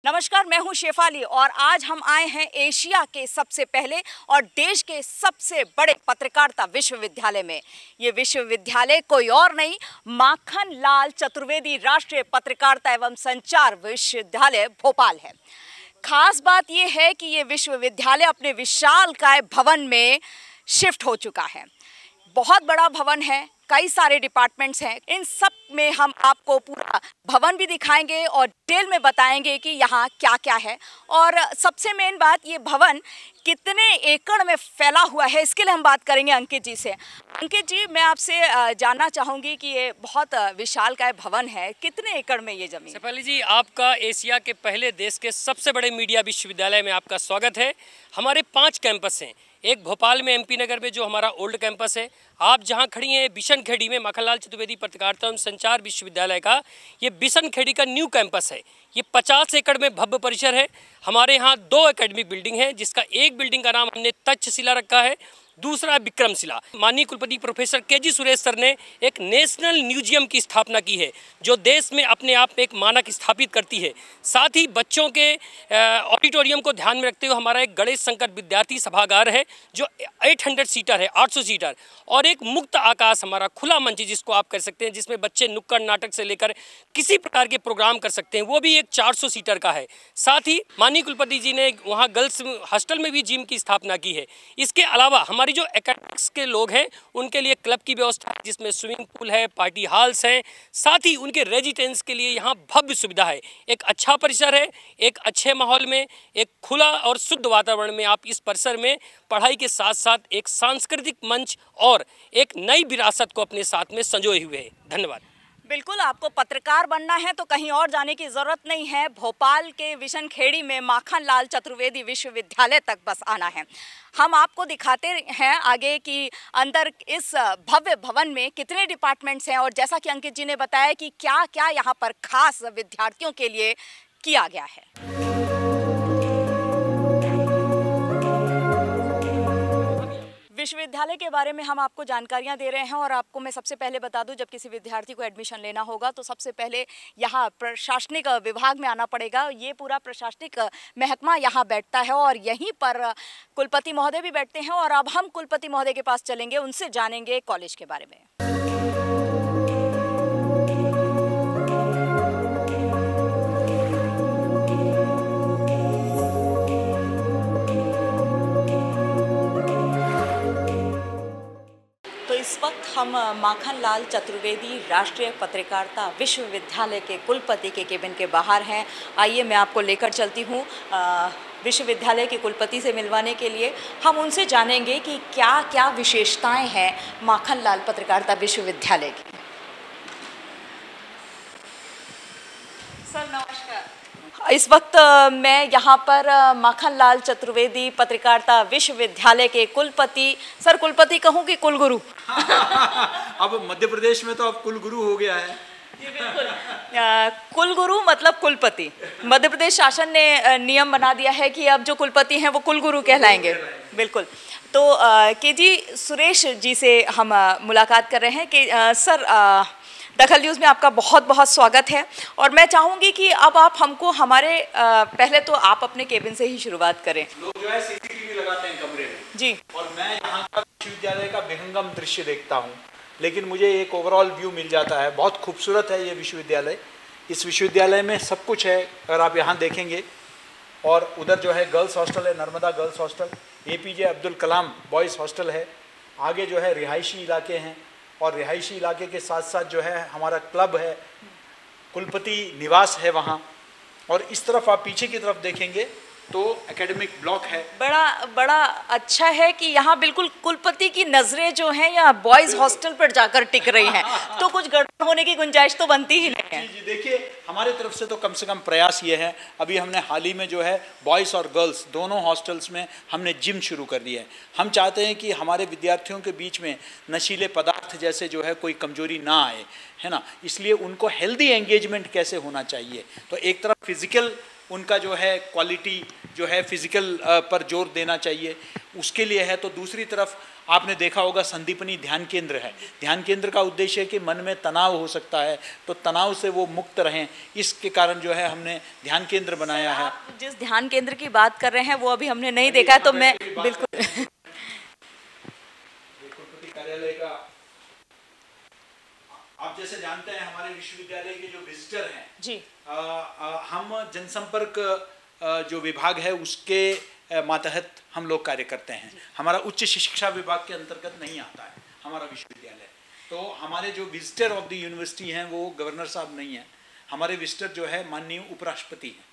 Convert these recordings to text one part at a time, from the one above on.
नमस्कार, मैं हूं शेफाली और आज हम आए हैं एशिया के सबसे पहले और देश के सबसे बड़े पत्रकारिता विश्वविद्यालय में। ये विश्वविद्यालय कोई और नहीं, माखन लाल चतुर्वेदी राष्ट्रीय पत्रकारिता एवं संचार विश्वविद्यालय भोपाल है। खास बात यह है कि ये विश्वविद्यालय अपने विशालकाय भवन में शिफ्ट हो चुका है। बहुत बड़ा भवन है, कई सारे डिपार्टमेंट्स हैं। इन सब में हम आपको पूरा भवन भी दिखाएंगे और डिटेल में बताएंगे कि यहाँ क्या क्या है। और सबसे मेन बात, ये भवन कितने एकड़ में फैला हुआ है, इसके लिए हम बात करेंगे अंकित जी से। अंकित जी, मैं आपसे जानना चाहूँगी कि ये बहुत विशालकाय भवन है, कितने एकड़ में ये ज़मीन? शेफाली जी, आपका एशिया के पहले देश के सबसे बड़े मीडिया विश्वविद्यालय में आपका स्वागत है। हमारे 5 कैंपस हैं। एक भोपाल में एमपी नगर में जो हमारा ओल्ड कैंपस है, आप जहां खड़ी हैं बिशनखेड़ी में माखन लाल चतुर्वेदी पत्रकारिता एवं संचार विश्वविद्यालय का ये बिशनखेड़ी का न्यू कैंपस है। ये 50 एकड़ में भव्य परिसर है। हमारे यहाँ 2 एकेडमिक बिल्डिंग है, जिसका एक बिल्डिंग का नाम हमने तक्षशिला रखा है, दूसरा विक्रमशिला। माननीय कुलपति प्रोफेसर के.जी. सुरेश सर ने एक नेशनल म्यूजियम की स्थापना की है, जो देश में अपने आप में एक मानक स्थापित करती है। साथ ही बच्चों के ऑडिटोरियम को ध्यान में रखते हुए हमारा एक गणेश शंकर विद्यार्थी सभागार है, जो 800 सीटर है, 800 सीटर। और एक मुक्त आकाश हमारा खुला मंच, जिसको आप कह सकते हैं, जिसमें बच्चे नुक्कड़ नाटक से लेकर किसी प्रकार के प्रोग्राम कर सकते हैं, वो भी एक 400 सीटर का है। साथ ही माननीय कुलपति जी ने वहाँ गर्ल्स हॉस्टल में भी जिम की स्थापना की है। इसके अलावा हमारी जो एकेडमिक्स के लोग हैं, उनके लिए क्लब की व्यवस्था है, जिसमें स्विमिंग पूल है, पार्टी हॉल्स हैं। साथ ही उनके रेजिडेंट्स के लिए यहाँ भव्य सुविधा है। एक अच्छा परिसर है, एक अच्छे माहौल में, एक खुला और शुद्ध वातावरण में आप इस परिसर में पढ़ाई के साथ साथ एक सांस्कृतिक मंच और एक नई विरासत को अपने साथ में संजोए हुए हैं। धन्यवाद। बिल्कुल, आपको पत्रकार बनना है तो कहीं और जाने की ज़रूरत नहीं है। भोपाल के बिशनखेड़ी में माखन लाल चतुर्वेदी विश्वविद्यालय तक बस आना है। हम आपको दिखाते हैं आगे कि अंदर इस भव्य भवन में कितने डिपार्टमेंट्स हैं और जैसा कि अंकित जी ने बताया कि क्या क्या यहाँ पर खास विद्यार्थियों के लिए किया गया है। विश्वविद्यालय के बारे में हम आपको जानकारियां दे रहे हैं और आपको मैं सबसे पहले बता दूं, जब किसी विद्यार्थी को एडमिशन लेना होगा तो सबसे पहले यहाँ प्रशासनिक विभाग में आना पड़ेगा। ये पूरा प्रशासनिक महकमा यहाँ बैठता है और यहीं पर कुलपति महोदय भी बैठते हैं। और अब हम कुलपति महोदय के पास चलेंगे, उनसे जानेंगे कॉलेज के बारे में। इस वक्त हम माखन लाल चतुर्वेदी राष्ट्रीय पत्रकारिता विश्वविद्यालय के कुलपति के केबिन के बाहर हैं। आइए मैं आपको लेकर चलती हूँ विश्वविद्यालय के कुलपति से मिलवाने के लिए। हम उनसे जानेंगे कि क्या क्या विशेषताएं हैं माखन लाल पत्रकारिता विश्वविद्यालय की। सर नमस्कार। इस वक्त मैं यहाँ पर माखन लाल चतुर्वेदी पत्रकारिता विश्वविद्यालय के कुलपति, सर कुलपति कहूँ कि कुलगुरु? अब मध्य प्रदेश में तो अब कुलगुरु हो गया है। जी बिल्कुल, कुलगुरु मतलब कुलपति। मध्य प्रदेश शासन ने नियम बना दिया है कि अब जो कुलपति हैं वो कुलगुरु कहलाएंगे। बिल्कुल। तो के.जी. सुरेश जी से हम मुलाकात कर रहे हैं कि सर दखल न्यूज़ में आपका बहुत बहुत स्वागत है। और मैं चाहूँगी कि अब आप हमको हमारे पहले तो आप अपने केबिन से ही शुरुआत करें। लोग जो है सीसीटीवी लगाते हैं कमरे में जी, और मैं यहाँ का विश्वविद्यालय का विहंगम दृश्य देखता हूँ, लेकिन मुझे एक ओवरऑल व्यू मिल जाता है। बहुत खूबसूरत है ये विश्वविद्यालय। इस विश्वविद्यालय में सब कुछ है, अगर आप यहाँ देखेंगे। और उधर जो है गर्ल्स हॉस्टल है, Narmada girls hostel, APJ Abdul Kalam boys hostel है। आगे जो है रिहायशी इलाके हैं और रिहायशी इलाके के साथ साथ जो है हमारा क्लब है, कुलपति निवास है वहाँ। और इस तरफ आप पीछे की तरफ देखेंगे तो एकेडमिक ब्लॉक है। बड़ा अच्छा है कि यहाँ बिल्कुल कुलपति की नज़रें जो हैं यहाँ बॉयज़ हॉस्टल पर जाकर टिक रही हैं, तो कुछ गड़बड़ होने की गुंजाइश तो बनती ही नहीं है। जी देखिए, हमारे तरफ से तो कम प्रयास ये है। अभी हमने हाल ही में जो है बॉयज़ और गर्ल्स दोनों हॉस्टल्स में हमने जिम शुरू कर दिया है। हम चाहते हैं कि हमारे विद्यार्थियों के बीच में नशीले पदार्थ जैसे जो है कोई कमजोरी ना आए, है ना। इसलिए उनको हेल्दी एंगेजमेंट कैसे होना चाहिए, तो एक तरफ फिजिकल उनका जो है क्वालिटी जो है फिजिकल पर जोर देना चाहिए, उसके लिए है। तो दूसरी तरफ आपने देखा होगा संदीपनी ध्यान केंद्र है। ध्यान केंद्र का उद्देश्य है कि मन में तनाव हो सकता है तो तनाव से वो मुक्त रहें, इसके कारण जो है हमने ध्यान केंद्र बनाया है। आप जिस ध्यान केंद्र की बात कर रहे हैं वो अभी हमने नहीं देखा है, तो मैं बिल्कुल कुलपति कार्यालय का, आप जैसे जानते हैं हमारे विश्वविद्यालय के जो विजिटर हैं जी, हम जनसंपर्क जो विभाग है उसके मातहत हम लोग कार्य करते हैं। हमारा उच्च शिक्षा विभाग के अंतर्गत नहीं आता है हमारा विश्वविद्यालय। तो हमारे जो विजिटर ऑफ द यूनिवर्सिटी हैं वो गवर्नर साहब नहीं हैं, हमारे विजिटर जो है माननीय उपराष्ट्रपति हैं।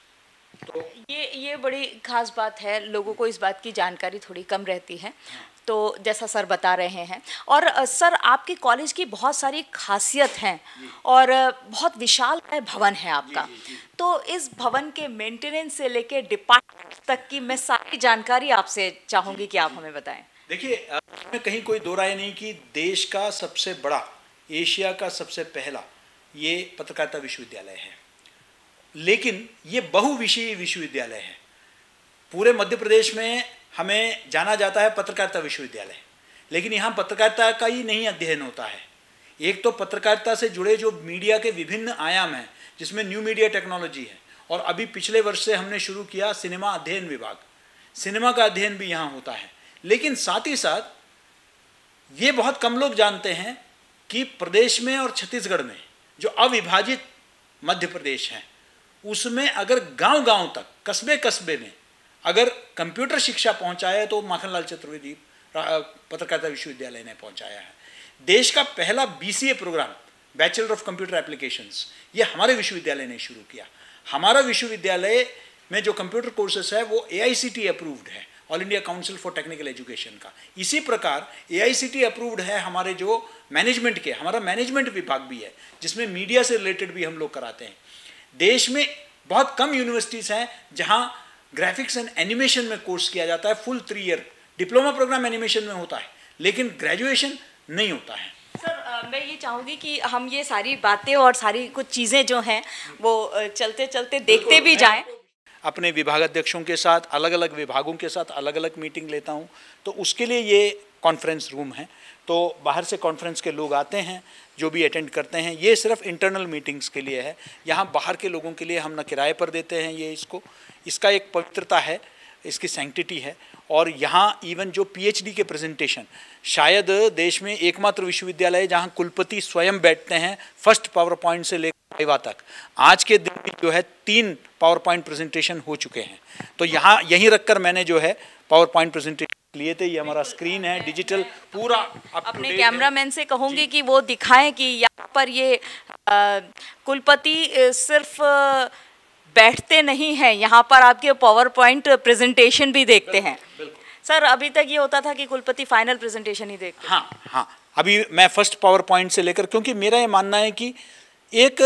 तो ये बड़ी खास बात है, लोगों को इस बात की जानकारी थोड़ी कम रहती है। तो जैसा सर बता रहे हैं, और सर आपके कॉलेज की बहुत सारी खासियत हैं और बहुत विशाल भवन है आपका। तो इस भवन के मेंटेनेंस से लेके डिपार्टमेंट तक की मैं सारी जानकारी आपसे चाहूँगी कि आप हमें बताएं। देखिए, इसमें कहीं कोई दो राय नहीं कि देश का सबसे बड़ा, एशिया का सबसे पहला ये पत्रकारिता विश्वविद्यालय है, लेकिन ये बहुविषयी विश्वविद्यालय है। पूरे मध्य प्रदेश में हमें जाना जाता है पत्रकारिता विश्वविद्यालय, लेकिन यहाँ पत्रकारिता का ही नहीं अध्ययन होता है। एक तो पत्रकारिता से जुड़े जो मीडिया के विभिन्न आयाम हैं, जिसमें न्यू मीडिया टेक्नोलॉजी है, और अभी पिछले वर्ष से हमने शुरू किया सिनेमा अध्ययन विभाग, सिनेमा का अध्ययन भी यहाँ होता है। लेकिन साथ ही साथ ये बहुत कम लोग जानते हैं कि प्रदेश में और छत्तीसगढ़ में जो अविभाजित मध्य प्रदेश है, उसमें अगर गांव-गांव तक, कस्बे-कस्बे में अगर कंप्यूटर शिक्षा पहुंचाया है तो माखनलाल चतुर्वेदी पत्रकारिता विश्वविद्यालय ने पहुंचाया है। देश का पहला BCA programme, bachelor of computer applications, ये हमारे विश्वविद्यालय ने शुरू किया। हमारा विश्वविद्यालय में जो कंप्यूटर कोर्सेस है वो AICTE अप्रूव्ड है, all India council for technical education का। इसी प्रकार AICTE अप्रूव्ड है हमारे जो मैनेजमेंट के, हमारा मैनेजमेंट विभाग भी है जिसमें मीडिया से रिलेटेड भी हम लोग कराते हैं। देश में बहुत कम यूनिवर्सिटीज़ हैं जहाँ ग्राफिक्स एंड एनिमेशन में कोर्स किया जाता है, full 3 year diploma programme animation में होता है, लेकिन ग्रेजुएशन नहीं होता है। सर मैं ये चाहूँगी कि हम ये सारी बातें और सारी कुछ चीज़ें जो हैं वो चलते चलते देखते भी जाएं। अपने विभागाध्यक्षों के साथ, अलग अलग विभागों के साथ अलग अलग मीटिंग लेता हूँ, तो उसके लिए ये कॉन्फ्रेंस रूम है। तो बाहर से कॉन्फ्रेंस के लोग आते हैं जो भी अटेंड करते हैं। ये सिर्फ इंटरनल मीटिंग्स के लिए है, यहाँ बाहर के लोगों के लिए हम न किराए पर देते हैं ये, इसका एक पवित्रता है, इसकी सैंक्टिटी है। और यहाँ इवन जो PhD के प्रेजेंटेशन, शायद देश में एकमात्र विश्वविद्यालय जहाँ कुलपति स्वयं बैठते हैं फर्स्ट पावर पॉइंट से लेकर वाइवा तक। आज के दिन भी जो है 3 पावर पॉइंट प्रेजेंटेशन हो चुके हैं। तो यहाँ यहीं रखकर मैंने जो है पावर पॉइंट प्रेजेंटेशन लिए थे। ये हमारा स्क्रीन है डिजिटल पूरा। अपने कैमरामैन से कहूँगी कि वो दिखाएं कि यहाँ पर ये कुलपति सिर्फ बैठते नहीं हैं, यहाँ पर आपके पावर पॉइंट प्रेजेंटेशन भी देखते हैं। सर अभी तक ये होता था कि कुलपति फाइनल प्रेजेंटेशन ही देखते। हाँ, अभी मैं फर्स्ट पावर पॉइंट से लेकर, क्योंकि मेरा ये मानना है कि एक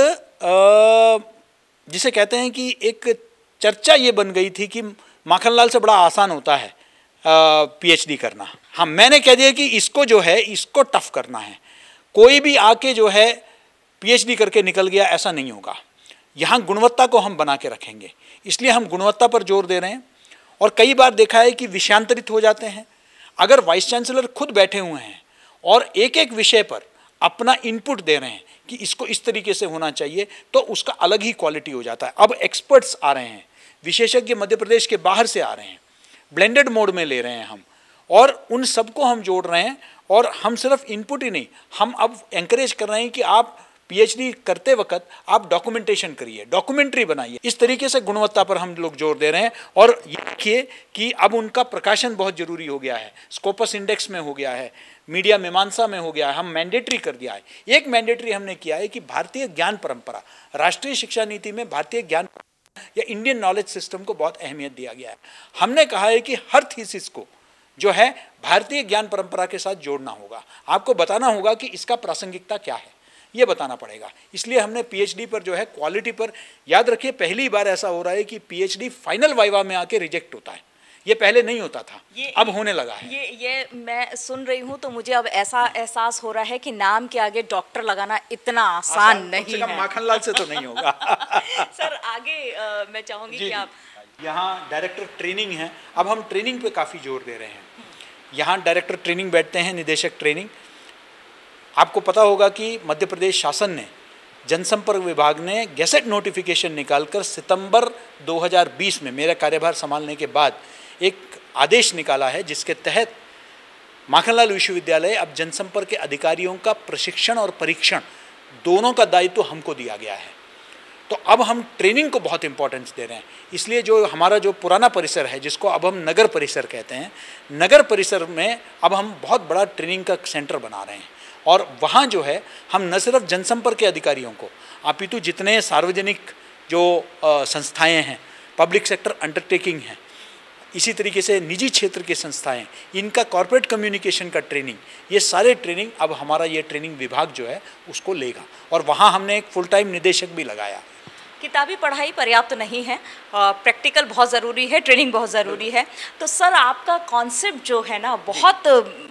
जिसे कहते हैं कि एक चर्चा ये बन गई थी कि माखनलाल से बड़ा आसान होता है PhD करना। हाँ, मैंने कह दिया कि इसको जो है इसको टफ करना है। कोई भी आके जो है PhD करके निकल गया ऐसा नहीं होगा। यहाँ गुणवत्ता को हम बना के रखेंगे, इसलिए हम गुणवत्ता पर जोर दे रहे हैं। और कई बार देखा है कि विषयांतरित हो जाते हैं। अगर वाइस चांसलर खुद बैठे हुए हैं और एक एक विषय पर अपना इनपुट दे रहे हैं कि इसको इस तरीके से होना चाहिए, तो उसका अलग ही क्वालिटी हो जाता है। अब एक्सपर्ट्स आ रहे हैं, विशेषज्ञ मध्य प्रदेश के बाहर से आ रहे हैं, ब्लेंडेड मोड में ले रहे हैं हम, और उन सबको हम जोड़ रहे हैं। और हम सिर्फ इनपुट ही नहीं, हम अब एंकरेज कर रहे हैं कि आप PhD करते वक्त आप डॉक्यूमेंटेशन करिए, डॉक्यूमेंट्री बनाइए। इस तरीके से गुणवत्ता पर हम लोग जोर दे रहे हैं। और ये देखिए कि अब उनका प्रकाशन बहुत जरूरी हो गया है, स्कोपस इंडेक्स में हो गया है, मीडिया मीमांसा में हो गया है, हम मैंडेटरी कर दिया है। एक मैंडेटरी हमने किया है कि भारतीय ज्ञान परंपरा, राष्ट्रीय शिक्षा नीति में भारतीय ज्ञान या इंडियन नॉलेज सिस्टम को बहुत अहमियत दिया गया है। हमने कहा है कि हर थीसिस को जो है भारतीय ज्ञान परंपरा के साथ जोड़ना होगा। आपको बताना होगा कि इसका प्रासंगिकता क्या है, ये बताना पड़ेगा। इसलिए हमने PhD पर जो है क्वालिटी पर, याद रखिए पहली बार ऐसा हो रहा है कि PhD फाइनल वाइवा में आके रिजेक्ट होता है, ये पहले नहीं होता था, अब होने लगा है। ये मैं सुन रही हूँ तो मुझे अब ऐसा एहसास हो रहा है कि नाम के आगे डॉक्टर लगाना इतना आसान नहीं है। माखनलाल से तो नहीं होगा। सर आगे मैं चाहूंगी कि आप यहाँ डायरेक्टर ट्रेनिंग है, अब हम ट्रेनिंग पे काफ़ी जोर दे रहे हैं। यहाँ डायरेक्टर ट्रेनिंग बैठते हैं, निदेशक ट्रेनिंग। आपको पता होगा कि मध्य प्रदेश शासन ने, जनसंपर्क विभाग ने गैसेट नोटिफिकेशन निकालकर सितंबर 2020 में मेरा कार्यभार संभालने के बाद एक आदेश निकाला है, जिसके तहत माखनलाल विश्वविद्यालय अब जनसंपर्क के अधिकारियों का प्रशिक्षण और परीक्षण दोनों का दायित्व हमको दिया गया है। तो अब हम ट्रेनिंग को बहुत इंपॉर्टेंस दे रहे हैं। इसलिए जो हमारा जो पुराना परिसर है, जिसको अब हम नगर परिसर कहते हैं, नगर परिसर में अब हम बहुत बड़ा ट्रेनिंग का सेंटर बना रहे हैं। और वहाँ जो है हम न सिर्फ जनसंपर्क के अधिकारियों को, अपितु जितने सार्वजनिक जो संस्थाएं हैं, पब्लिक सेक्टर अंडरटेकिंग हैं, इसी तरीके से निजी क्षेत्र की संस्थाएं, इनका कॉर्पोरेट कम्युनिकेशन का ट्रेनिंग, ये सारे ट्रेनिंग अब हमारा ये ट्रेनिंग विभाग जो है उसको लेगा। और वहाँ हमने एक फुल टाइम निदेशक भी लगाया। किताबी पढ़ाई पर्याप्त नहीं है, प्रैक्टिकल बहुत ज़रूरी है, ट्रेनिंग बहुत ज़रूरी है। तो सर आपका कॉन्सेप्ट जो है ना बहुत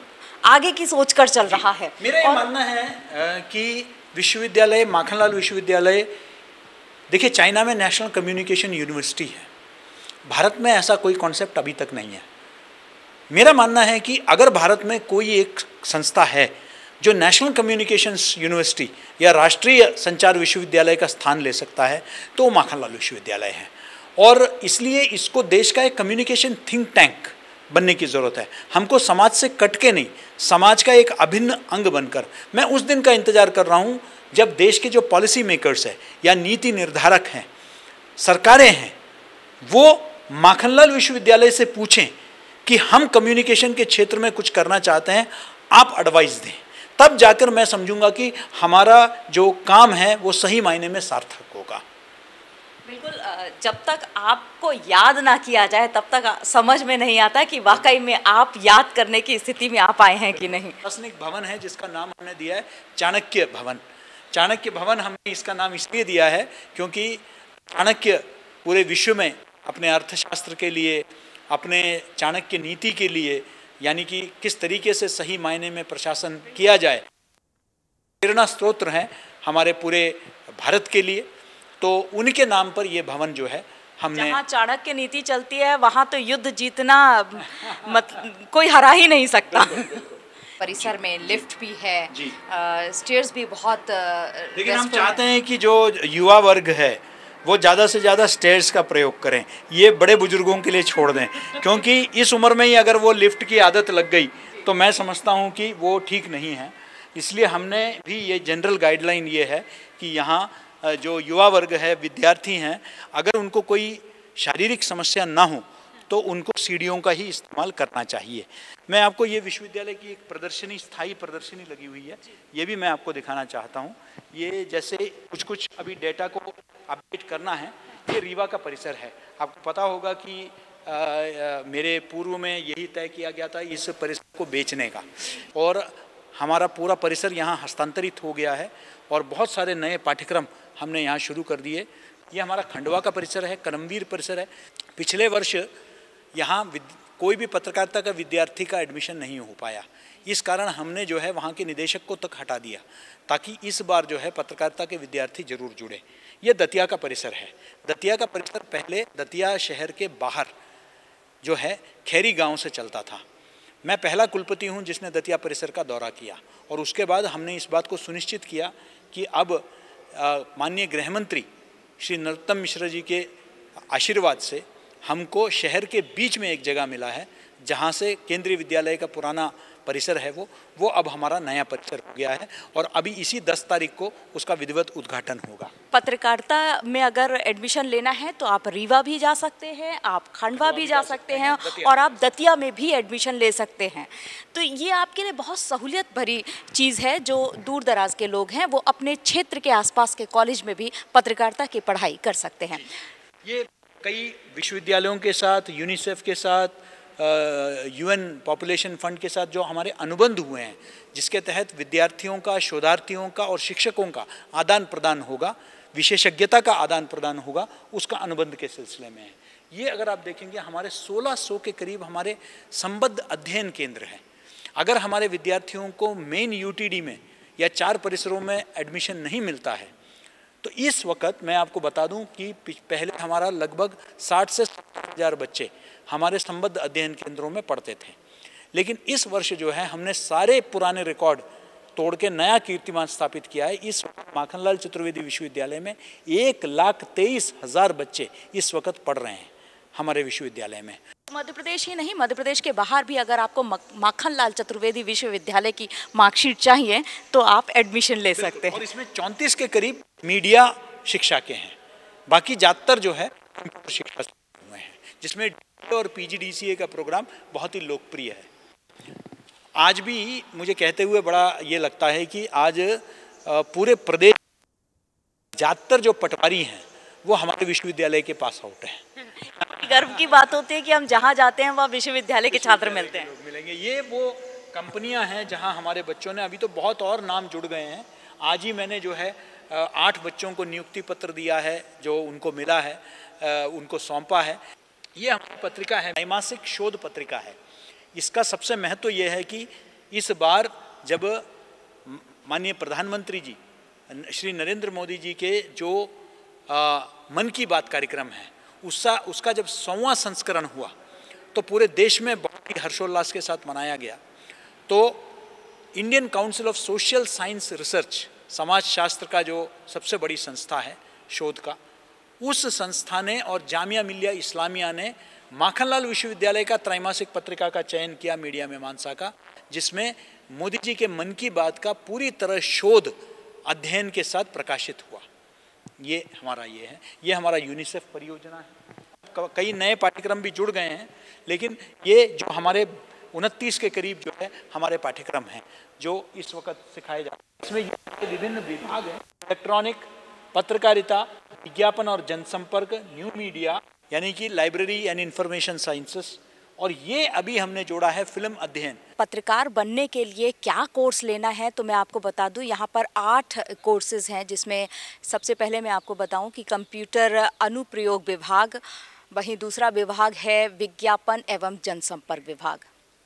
आगे की सोच कर चल रहा है। मेरा ये मानना है कि विश्वविद्यालय, माखनलाल विश्वविद्यालय, देखिए चाइना में नेशनल कम्युनिकेशन यूनिवर्सिटी है, भारत में ऐसा कोई कॉन्सेप्ट अभी तक नहीं है। मेरा मानना है कि अगर भारत में कोई एक संस्था है जो नेशनल कम्युनिकेशंस यूनिवर्सिटी या राष्ट्रीय संचार विश्वविद्यालय का स्थान ले सकता है तो वो माखनलाल विश्वविद्यालय है। और इसलिए इसको देश का एक कम्युनिकेशन थिंक टैंक बनने की ज़रूरत है। हमको समाज से कट के नहीं, समाज का एक अभिन्न अंग बनकर, मैं उस दिन का इंतज़ार कर रहा हूँ जब देश के जो पॉलिसी मेकर्स हैं या नीति निर्धारक हैं, सरकारें हैं, वो माखनलाल विश्वविद्यालय से पूछें कि हम कम्युनिकेशन के क्षेत्र में कुछ करना चाहते हैं, आप एडवाइस दें। तब जाकर मैं समझूंगा कि हमारा जो काम है वो सही मायने में सार्थक होगा। बिल्कुल, जब तक आपको याद ना किया जाए तब तक समझ में नहीं आता कि वाकई में आप याद करने की स्थिति में आ पाए हैं कि नहीं। प्रशासनिक भवन है जिसका नाम हमने दिया है चाणक्य भवन। चाणक्य भवन हमने इसका नाम इसलिए दिया है क्योंकि चाणक्य पूरे विश्व में अपने अर्थशास्त्र के लिए, अपने चाणक्य नीति के लिए, यानी कि किस तरीके से सही मायने में प्रशासन किया जाए, प्रेरणा स्रोत हैं हमारे पूरे भारत के लिए। तो उनके नाम पर ये भवन जो है हमने, जहाँ चाणक्य नीति चलती है वहाँ तो युद्ध जीतना कोई हरा ही नहीं सकता। परिसर में लिफ्ट भी है, स्टेयर्स भी बहुत, लेकिन हम चाहते हैं कि जो युवा वर्ग है वो ज़्यादा से ज़्यादा स्टेयर्स का प्रयोग करें, ये बड़े बुजुर्गों के लिए छोड़ दें, क्योंकि इस उम्र में ही अगर वो लिफ्ट की आदत लग गई तो मैं समझता हूँ कि वो ठीक नहीं है। इसलिए हमने भी ये जनरल गाइडलाइन ये है कि यहाँ जो युवा वर्ग है, विद्यार्थी हैं, अगर उनको कोई शारीरिक समस्या ना हो तो उनको सीढ़ियों का ही इस्तेमाल करना चाहिए। मैं आपको ये विश्वविद्यालय की एक प्रदर्शनी, स्थायी प्रदर्शनी लगी हुई है, ये भी मैं आपको दिखाना चाहता हूँ। ये जैसे कुछ अभी डेटा को अपडेट करना है, ये रीवा का परिसर है। आपको पता होगा कि मेरे पूर्व में यही तय किया गया था इस परिसर को बेचने का, और हमारा पूरा परिसर यहाँ हस्तांतरित हो गया है और बहुत सारे नए पाठ्यक्रम हमने यहाँ शुरू कर दिए। ये हमारा खंडवा का परिसर है, करमवीर परिसर है। पिछले वर्ष यहाँ कोई भी पत्रकारिता का विद्यार्थी का एडमिशन नहीं हो पाया, इस कारण हमने जो है वहाँ के निदेशक को तक हटा दिया, ताकि इस बार जो है पत्रकारिता के विद्यार्थी जरूर जुड़े। ये दतिया का परिसर है। दतिया का परिसर पहले दतिया शहर के बाहर जो है खैरी गांव से चलता था। मैं पहला कुलपति हूं जिसने दतिया परिसर का दौरा किया, और उसके बाद हमने इस बात को सुनिश्चित किया कि अब माननीय गृह मंत्री श्री नरोत्तम मिश्र जी के आशीर्वाद से हमको शहर के बीच में एक जगह मिला है, जहां से केंद्रीय विद्यालय का पुराना परिसर है वो अब हमारा नया परिसर हो गया है, और अभी इसी 10 तारीख को उसका विधिवत उद्घाटन होगा। पत्रकारिता में अगर एडमिशन लेना है तो आप रीवा भी जा सकते हैं, आप खंडवा भी जा सकते हैं, और आप दतिया में भी एडमिशन ले सकते हैं। तो ये आपके लिए बहुत सहूलियत भरी चीज़ है। जो दूर दराज के लोग हैं वो अपने क्षेत्र के आसपास के कॉलेज में भी पत्रकारिता की पढ़ाई कर सकते हैं। ये कई विश्वविद्यालयों के साथ, यूनिसेफ के साथ, UN पॉपुलेशन फंड के साथ जो हमारे अनुबंध हुए हैं, जिसके तहत विद्यार्थियों का, शोधार्थियों का और शिक्षकों का आदान प्रदान होगा। विशेषज्ञता का आदान प्रदान होगा उसका अनुबंध के सिलसिले में है। ये अगर आप देखेंगे हमारे 1600 के करीब हमारे संबद्ध अध्ययन केंद्र हैं। अगर हमारे विद्यार्थियों को मेन यूटीडी में या 4 परिसरों में एडमिशन नहीं मिलता है तो इस वक्त मैं आपको बता दूं कि पहले हमारा लगभग 60 से 70 हज़ार बच्चे हमारे संबद्ध अध्ययन केंद्रों में पढ़ते थे, लेकिन इस वर्ष जो है हमने सारे पुराने रिकॉर्ड तोड़ के नया कीर्तिमान स्थापित किया है। इस माखनलाल चतुर्वेदी विश्वविद्यालय में 1,23,000 बच्चे इस वक्त पढ़ रहे हैं हमारे विश्वविद्यालय में। मध्य प्रदेश ही नहीं, मध्य प्रदेश के बाहर भी अगर आपको माखनलाल चतुर्वेदी विश्वविद्यालय की मार्कशीट चाहिए तो आप एडमिशन ले सकते हैं। और इसमें 34 के करीब मीडिया शिक्षा के हैं, बाकी ज़्यादातर जो है कंप्यूटर शिक्षा से हुए हैं, जिसमें DA और PGDCA का प्रोग्राम बहुत ही लोकप्रिय है। आज भी मुझे कहते हुए बड़ा ये लगता है कि आज पूरे प्रदेश ज़्यादातर जो पटवारी हैं वो हमारे विश्वविद्यालय के पास आउट हैं। गर्व की बात होती है कि हम जहाँ जाते हैं वहाँ विश्वविद्यालय के छात्र मिलते हैं। मिलेंगे, ये वो कंपनियां हैं जहाँ हमारे बच्चों ने, अभी तो बहुत और नाम जुड़ गए हैं। आज ही मैंने जो है 8 बच्चों को नियुक्ति पत्र दिया है, जो उनको मिला है, उनको सौंपा है। ये हमारी पत्रिका है, त्रैमासिक शोध पत्रिका है। इसका सबसे महत्व ये है कि इस बार जब माननीय प्रधानमंत्री जी श्री नरेंद्र मोदी जी के जो मन की बात कार्यक्रम है उसका जब 100वां संस्करण हुआ तो पूरे देश में बहुत ही हर्षोल्लास के साथ मनाया गया। तो Indian council of social science research, समाज शास्त्र का जो सबसे बड़ी संस्था है शोध का, उस संस्था ने और जामिया मिलिया इस्लामिया ने माखनलाल विश्वविद्यालय का त्रैमासिक पत्रिका का चयन किया मीडिया मीमांसा का, जिसमें मोदी जी के मन की बात का पूरी तरह शोध अध्ययन के साथ प्रकाशित हुआ। ये हमारा ये है, ये हमारा यूनिसेफ परियोजना है। कई नए पाठ्यक्रम भी जुड़ गए हैं, लेकिन ये जो हमारे 29 के करीब जो है हमारे पाठ्यक्रम हैं जो इस वक्त सिखाए जा रहे हैं। इसमें विभिन्न विभाग हैं, इलेक्ट्रॉनिक, पत्रकारिता, विज्ञापन और जनसंपर्क, न्यू मीडिया यानी कि लाइब्रेरी एंड इंफॉर्मेशन साइंसेस, और ये अभी हमने जोड़ा है फिल्म अध्ययन। पत्रकार बनने के लिए क्या कोर्स लेना है तो मैं आपको बता दूं, यहाँ पर 8 कोर्सेज हैं, जिसमें सबसे पहले मैं आपको बताऊं कि कंप्यूटर अनुप्रयोग विभाग, वहीं दूसरा विभाग है विज्ञापन एवं जनसंपर्क विभाग।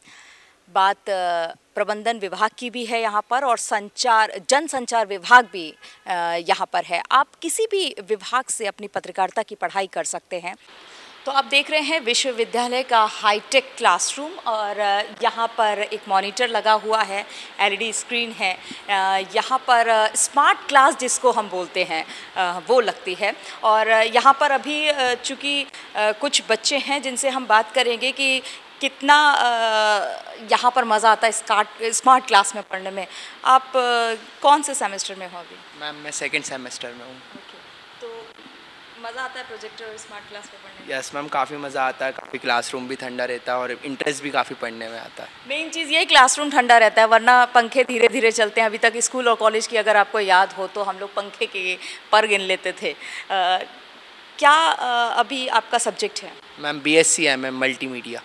बात प्रबंधन विभाग की भी है यहाँ पर, और जनसंचार विभाग भी यहाँ पर है। आप किसी भी विभाग से अपनी पत्रकारिता की पढ़ाई कर सकते हैं। तो आप देख रहे हैं विश्वविद्यालय का हाईटेक क्लासरूम, और यहाँ पर एक मॉनिटर लगा हुआ है, LED स्क्रीन है। यहाँ पर स्मार्ट क्लास जिसको हम बोलते हैं वो लगती है। और यहाँ पर अभी चूँकि कुछ बच्चे हैं जिनसे हम बात करेंगे कि कितना यहाँ पर मज़ा आता है स्मार्ट क्लास में पढ़ने में। आप कौन से सेमेस्टर में हो अभी? मैम मैं 2nd सेमेस्टर में हूँ। तो मज़ा आता है प्रोजेक्टर और स्मार्ट क्लास में पढ़ने में? यस मैम, काफ़ी मज़ा आता है, काफ़ी क्लासरूम भी ठंडा रहता है और इंटरेस्ट भी काफ़ी पढ़ने में आता है। मेन चीज़ ये क्लासरूम ठंडा रहता है, वरना पंखे धीरे धीरे चलते हैं। अभी तक स्कूल और कॉलेज की अगर आपको याद हो तो हम लोग पंखे के पर गिन लेते थे। क्या अभी आपका सब्जेक्ट है? मैम BSc है मैम, मल्टीमीडिया।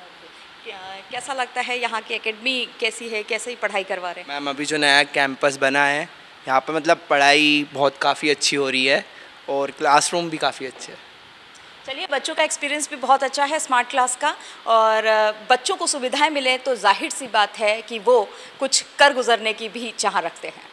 कैसा लगता है यहाँ की एकेडमी कैसी है, कैसे ही पढ़ाई करवा रहे हैं? मैम अभी जो नया कैंपस बना है यहाँ पर मतलब पढ़ाई बहुत काफ़ी अच्छी हो रही है और क्लासरूम भी काफ़ी अच्छे है। चलिए, बच्चों का एक्सपीरियंस भी बहुत अच्छा है स्मार्ट क्लास का, और बच्चों को सुविधाएं मिले तो जाहिर सी बात है कि वो कुछ कर गुजरने की भी चाह रखते हैं।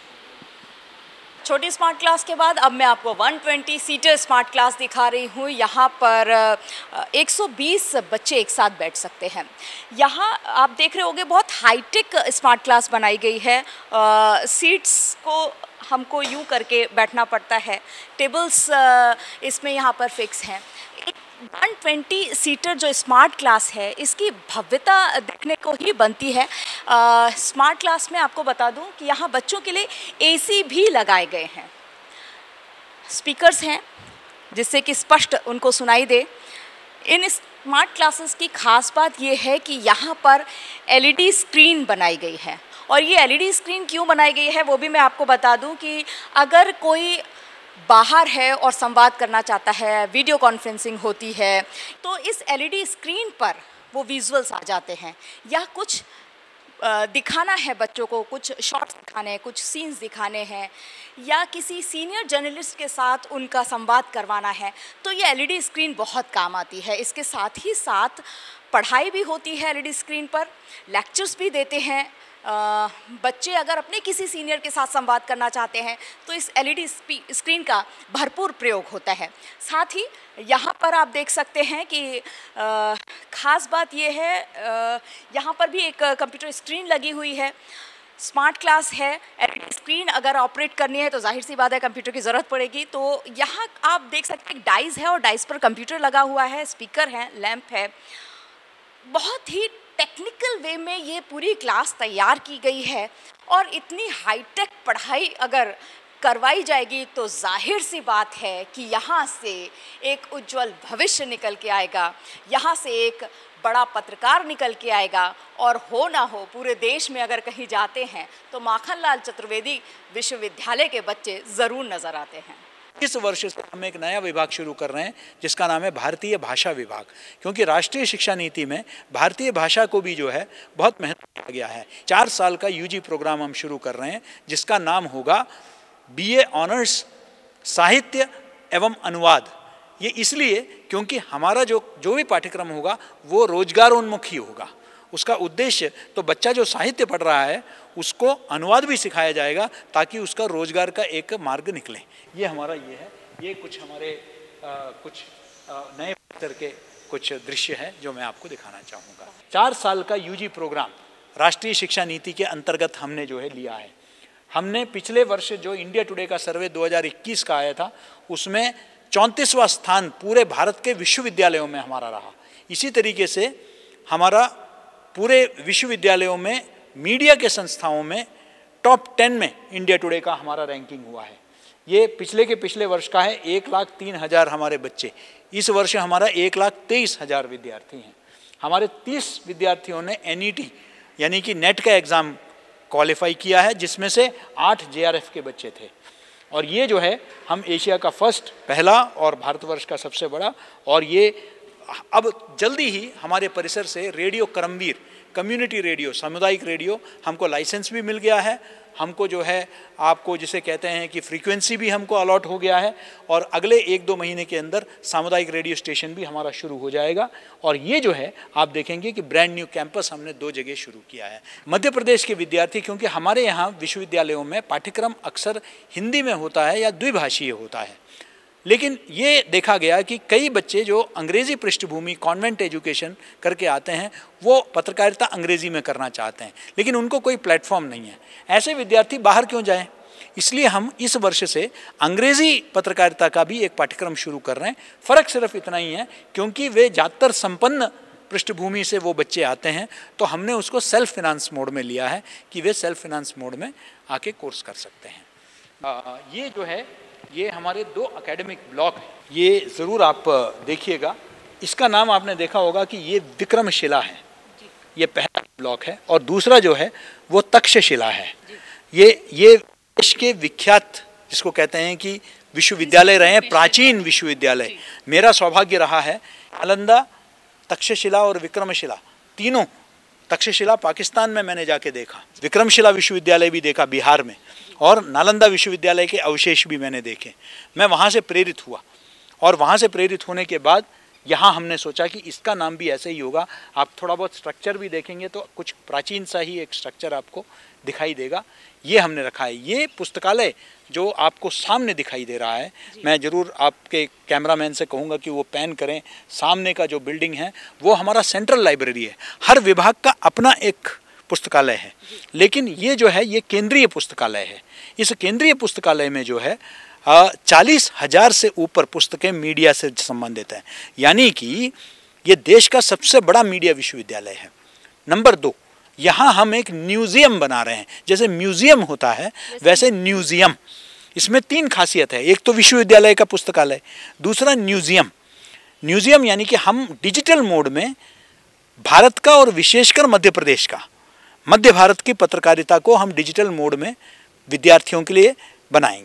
छोटी स्मार्ट क्लास के बाद अब मैं आपको 120 सीटर स्मार्ट क्लास दिखा रही हूँ। यहाँ पर 120 बच्चे एक साथ बैठ सकते हैं। यहाँ आप देख रहे होंगे बहुत हाईटेक स्मार्ट क्लास बनाई गई है। सीट्स को हमको यूँ करके बैठना पड़ता है, टेबल्स इसमें यहाँ पर फिक्स हैं। 120 सीटर जो स्मार्ट क्लास है इसकी भव्यता देखने को ही बनती है। स्मार्ट क्लास में आपको बता दूं कि यहाँ बच्चों के लिए AC भी लगाए गए हैं, स्पीकर्स हैं जिससे कि स्पष्ट उनको सुनाई दे। इन स्मार्ट क्लासेस की खास बात ये है कि यहाँ पर LED स्क्रीन बनाई गई है, और ये LED स्क्रीन क्यों बनाई गई है वो भी मैं आपको बता दूं कि अगर कोई बाहर है और संवाद करना चाहता है, वीडियो कॉन्फ्रेंसिंग होती है, तो इस LED स्क्रीन पर वो विजुअल्स आ जाते हैं, या कुछ दिखाना है बच्चों को, कुछ शॉर्ट्स दिखाने हैं, कुछ सीन्स दिखाने हैं, या किसी सीनियर जर्नलिस्ट के साथ उनका संवाद करवाना है, तो ये एलईडी स्क्रीन बहुत काम आती है। इसके साथ ही साथ पढ़ाई भी होती है एलईडी स्क्रीन पर, लेक्चर्स भी देते हैं। बच्चे अगर अपने किसी सीनियर के साथ संवाद करना चाहते हैं तो इस एलईडी स्क्रीन का भरपूर प्रयोग होता है। साथ ही यहाँ पर आप देख सकते हैं कि ख़ास बात ये है, यहाँ पर भी एक कंप्यूटर स्क्रीन लगी हुई है। स्मार्ट क्लास है, एलईडी स्क्रीन अगर ऑपरेट करनी है तो जाहिर सी बात है कंप्यूटर की ज़रूरत पड़ेगी। तो यहाँ आप देख सकते हैं डाइस है और डाइस पर कंप्यूटर लगा हुआ है, स्पीकर है, लैंप है। बहुत ही टेक्निकल वे में ये पूरी क्लास तैयार की गई है और इतनी हाईटेक पढ़ाई अगर करवाई जाएगी तो जाहिर सी बात है कि यहाँ से एक उज्जवल भविष्य निकल के आएगा, यहाँ से एक बड़ा पत्रकार निकल के आएगा। और हो ना हो पूरे देश में अगर कहीं जाते हैं तो माखनलाल चतुर्वेदी विश्वविद्यालय के बच्चे ज़रूर नज़र आते हैं। इस वर्ष से हम एक नया विभाग शुरू कर रहे हैं जिसका नाम है भारतीय भाषा विभाग, क्योंकि राष्ट्रीय शिक्षा नीति में भारतीय भाषा को भी जो है बहुत महत्व दिया गया है। 4 साल का यूजी प्रोग्राम हम शुरू कर रहे हैं जिसका नाम होगा बीए ऑनर्स साहित्य एवं अनुवाद। ये इसलिए क्योंकि हमारा जो भी पाठ्यक्रम होगा वो रोजगारोन्मुखी होगा। उसका उद्देश्य तो बच्चा जो साहित्य पढ़ रहा है उसको अनुवाद भी सिखाया जाएगा ताकि उसका रोजगार का एक मार्ग निकले। ये हमारा ये है, ये कुछ हमारे कुछ नए स्तर के कुछ दृश्य है जो मैं आपको दिखाना चाहूँगा। 4 साल का यूजी प्रोग्राम राष्ट्रीय शिक्षा नीति के अंतर्गत हमने जो है लिया है। हमने पिछले वर्ष जो इंडिया टुडे का सर्वे 2021 का आया था उसमें 34वां स्थान पूरे भारत के विश्वविद्यालयों में हमारा रहा। इसी तरीके से हमारा पूरे विश्वविद्यालयों में मीडिया के संस्थाओं में टॉप 10 में इंडिया टुडे का हमारा रैंकिंग हुआ है। ये पिछले वर्ष का है। 1,03,000 हमारे बच्चे, इस वर्ष हमारा 1,23,000 विद्यार्थी हैं। हमारे 30 विद्यार्थियों ने NET यानी कि नेट का एग्ज़ाम क्वालिफाई किया है, जिसमें से 8 JRF के बच्चे थे। और ये जो है हम एशिया का पहला और भारतवर्ष का सबसे बड़ा, और ये अब जल्दी ही हमारे परिसर से रेडियो करमवीर कम्युनिटी रेडियो, सामुदायिक रेडियो, हमको लाइसेंस भी मिल गया है। हमको जो है आपको जिसे कहते हैं कि फ्रीक्वेंसी भी हमको अलॉट हो गया है, और अगले 1-2 महीने के अंदर सामुदायिक रेडियो स्टेशन भी हमारा शुरू हो जाएगा। और ये जो है आप देखेंगे कि ब्रांड न्यू कैंपस हमने 2 जगह शुरू किया है। मध्य प्रदेश के विद्यार्थी, क्योंकि हमारे यहाँ विश्वविद्यालयों में पाठ्यक्रम अक्सर हिंदी में होता है या द्विभाषीय होता है, लेकिन ये देखा गया कि कई बच्चे जो अंग्रेज़ी पृष्ठभूमि कॉन्वेंट एजुकेशन करके आते हैं वो पत्रकारिता अंग्रेज़ी में करना चाहते हैं, लेकिन उनको कोई प्लेटफॉर्म नहीं है। ऐसे विद्यार्थी बाहर क्यों जाएं? इसलिए हम इस वर्ष से अंग्रेज़ी पत्रकारिता का भी एक पाठ्यक्रम शुरू कर रहे हैं। फ़र्क सिर्फ इतना ही है क्योंकि वे ज़्यादातर संपन्न पृष्ठभूमि से वो बच्चे आते हैं, तो हमने उसको सेल्फ फिनांस मोड में लिया है कि वे सेल्फ फिनांस मोड में आके कोर्स कर सकते हैं। ये जो है ये हमारे 2 एकेडमिक ब्लॉक हैं, ये ज़रूर आप देखिएगा। इसका नाम आपने देखा होगा कि ये विक्रमशिला है, ये पहला ब्लॉक है, और दूसरा जो है वो तक्षशिला है। ये देश के विख्यात जिसको कहते हैं कि विश्वविद्यालय रहे हैं, प्राचीन विश्वविद्यालय। मेरा सौभाग्य रहा है नालंदा, तक्षशिला और विक्रमशिला तीनों। तक्षशिला पाकिस्तान में मैंने जाके देखा, विक्रमशिला विश्वविद्यालय भी देखा बिहार में, और नालंदा विश्वविद्यालय के अवशेष भी मैंने देखे। मैं वहाँ से प्रेरित हुआ, और वहाँ से प्रेरित होने के बाद यहाँ हमने सोचा कि इसका नाम भी ऐसे ही होगा। आप थोड़ा बहुत स्ट्रक्चर भी देखेंगे तो कुछ प्राचीन सा ही एक स्ट्रक्चर आपको दिखाई देगा। ये हमने रखा है। ये पुस्तकालय जो आपको सामने दिखाई दे रहा है, मैं ज़रूर आपके कैमरामैन से कहूँगा कि वो पैन करें। सामने का जो बिल्डिंग है वो हमारा सेंट्रल लाइब्रेरी है। हर विभाग का अपना एक पुस्तकालय है, लेकिन ये जो है ये केंद्रीय पुस्तकालय है। इस केंद्रीय पुस्तकालय में जो है 40,000 से ऊपर पुस्तकें मीडिया से संबंधित हैं, यानी कि ये देश का सबसे बड़ा मीडिया विश्वविद्यालय है। नंबर 2, यहाँ हम एक म्यूज़ियम बना रहे हैं। जैसे म्यूज़ियम होता है वैसे म्यूज़ियम, इसमें 3 खासियत है। एक तो विश्वविद्यालय का पुस्तकालय, दूसरा म्यूज़ियम यानी कि हम डिजिटल मोड में भारत का और विशेषकर मध्य प्रदेश का, मध्य भारत की पत्रकारिता को हम डिजिटल मोड में विद्यार्थियों के लिए बनाएंगे।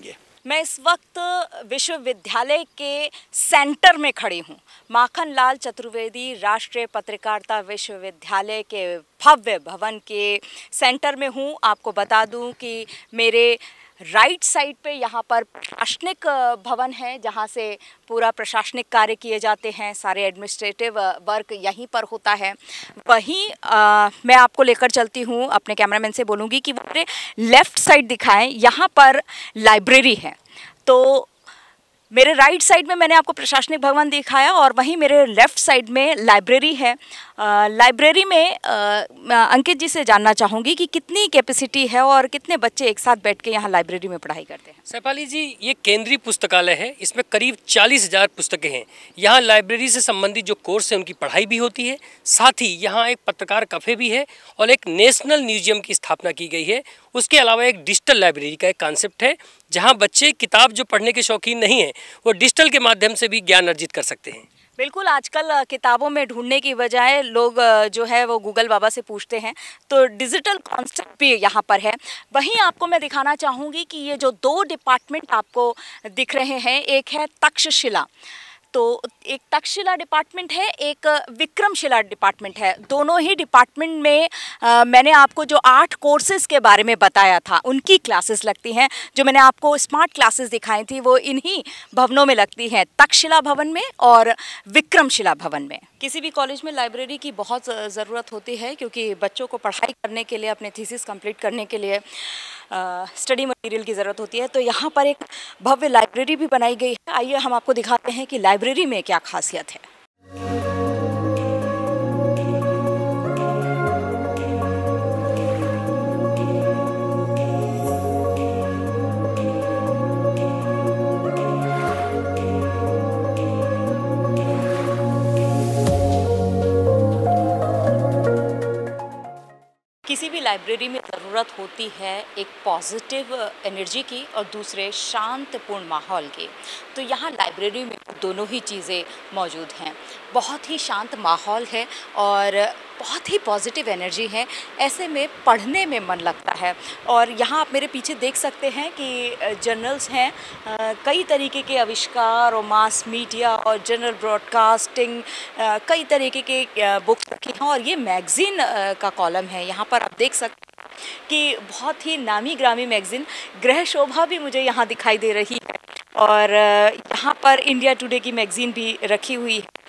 मैं इस वक्त विश्वविद्यालय के सेंटर में खड़ी हूँ। माखनलाल चतुर्वेदी राष्ट्रीय पत्रकारिता विश्वविद्यालय के भव्य भवन के सेंटर में हूँ। आपको बता दूँ कि मेरे राइट साइड पे यहाँ पर प्रशासनिक भवन है, जहाँ से पूरा प्रशासनिक कार्य किए जाते हैं, सारे एडमिनिस्ट्रेटिव वर्क यहीं पर होता है। वहीं मैं आपको लेकर चलती हूँ, अपने कैमरामैन से बोलूँगी कि वो मेरे लेफ़्ट साइड दिखाएं। यहाँ पर लाइब्रेरी है। तो मेरे राइट साइड में मैंने आपको प्रशासनिक भवन दिखाया और वहीं मेरे लेफ़्ट साइड में लाइब्रेरी है। लाइब्रेरी में अंकित जी से जानना चाहूँगी कि कितनी कैपेसिटी है और कितने बच्चे एक साथ बैठ के यहाँ लाइब्रेरी में पढ़ाई करते हैं। सैफाली जी, ये केंद्रीय पुस्तकालय है, इसमें करीब 40,000 पुस्तकें हैं। यहाँ लाइब्रेरी से संबंधित जो कोर्स है उनकी पढ़ाई भी होती है, साथ ही यहाँ एक पत्रकार कफ़े भी है और एक नेशनल म्यूजियम की स्थापना की गई है। उसके अलावा एक डिजिटल लाइब्रेरी का एक कॉन्सेप्ट है, जहाँ बच्चे किताब जो पढ़ने के शौकीन नहीं हैं वो डिजिटल के माध्यम से भी ज्ञान अर्जित कर सकते हैं। बिल्कुल, आजकल किताबों में ढूंढने की बजाय लोग जो है वो गूगल बाबा से पूछते हैं, तो डिजिटल कॉन्सेप्ट भी यहाँ पर है। वहीं आपको मैं दिखाना चाहूँगी कि ये जो 2 डिपार्टमेंट आपको दिख रहे हैं, एक है तक्षशिला, तो एक तक्षशिला डिपार्टमेंट है, एक विक्रमशिला डिपार्टमेंट है। दोनों ही डिपार्टमेंट में मैंने आपको जो 8 कोर्सेज के बारे में बताया था उनकी क्लासेस लगती हैं। जो मैंने आपको स्मार्ट क्लासेस दिखाई थी वो इन्हीं भवनों में लगती हैं, तक्षशिला भवन में और विक्रमशिला भवन में। किसी भी कॉलेज में लाइब्रेरी की बहुत ज़रूरत होती है, क्योंकि बच्चों को पढ़ाई करने के लिए, अपने थीसिस कंप्लीट करने के लिए स्टडी मटेरियल की ज़रूरत होती है। तो यहाँ पर एक भव्य लाइब्रेरी भी बनाई गई है। आइए हम आपको दिखाते हैं कि लाइब्रेरी में क्या खासियत है। किसी भी लाइब्रेरी में ज़रूरत होती है एक पॉजिटिव एनर्जी की और दूसरे शांतपूर्ण माहौल की। तो यहाँ लाइब्रेरी में दोनों ही चीज़ें मौजूद हैं। बहुत ही शांत माहौल है और बहुत ही पॉजिटिव एनर्जी है। ऐसे में पढ़ने में मन लगता है। और यहाँ आप मेरे पीछे देख सकते हैं कि जर्नल्स हैं, कई तरीके के आविष्कार और मास मीडिया और जनरल ब्रॉडकास्टिंग, कई तरीके के बुक्स रखी हैं। और ये मैगज़ीन का कॉलम है। यहाँ पर आप देख सकते हैं कि बहुत ही नामी ग्रामी मैगज़ीन गृह शोभा भी मुझे यहाँ दिखाई दे रही है। और यहाँ पर इंडिया टुडे की मैगज़ीन भी रखी हुई है।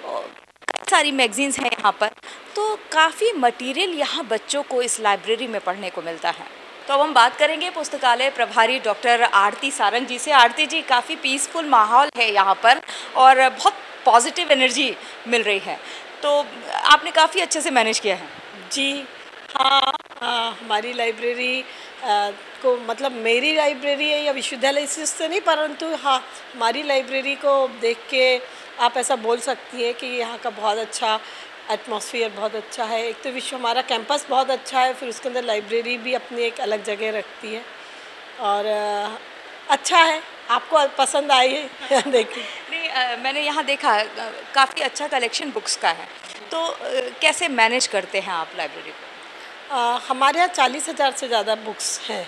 कई सारी मैगज़ीन्स हैं यहाँ पर। तो काफ़ी मटेरियल यहाँ बच्चों को इस लाइब्रेरी में पढ़ने को मिलता है। तो अब हम बात करेंगे पुस्तकालय प्रभारी डॉक्टर आरती सारंग जी से। आरती जी, काफ़ी पीसफुल माहौल है यहाँ पर और बहुत पॉजिटिव एनर्जी मिल रही है, तो आपने काफ़ी अच्छे से मैनेज किया है। जी हाँ, हमारी लाइब्रेरी को, मतलब मेरी लाइब्रेरी है या विश्वविद्यालय इससे नहीं, परंतु हाँ, हमारी लाइब्रेरी को देख के आप ऐसा बोल सकती हैं कि यहाँ का बहुत अच्छा एटमॉस्फेयर बहुत अच्छा है। एक तो हमारा कैंपस बहुत अच्छा है, फिर उसके अंदर लाइब्रेरी भी अपनी एक अलग जगह रखती है और अच्छा है। आपको पसंद आई है? देखिए, नहीं, मैंने यहाँ देखा काफ़ी अच्छा कलेक्शन बुक्स का है। तो कैसे मैनेज करते हैं आप लाइब्रेरी को? हमारे यहाँ 40,000 से ज़्यादा बुक्स हैं,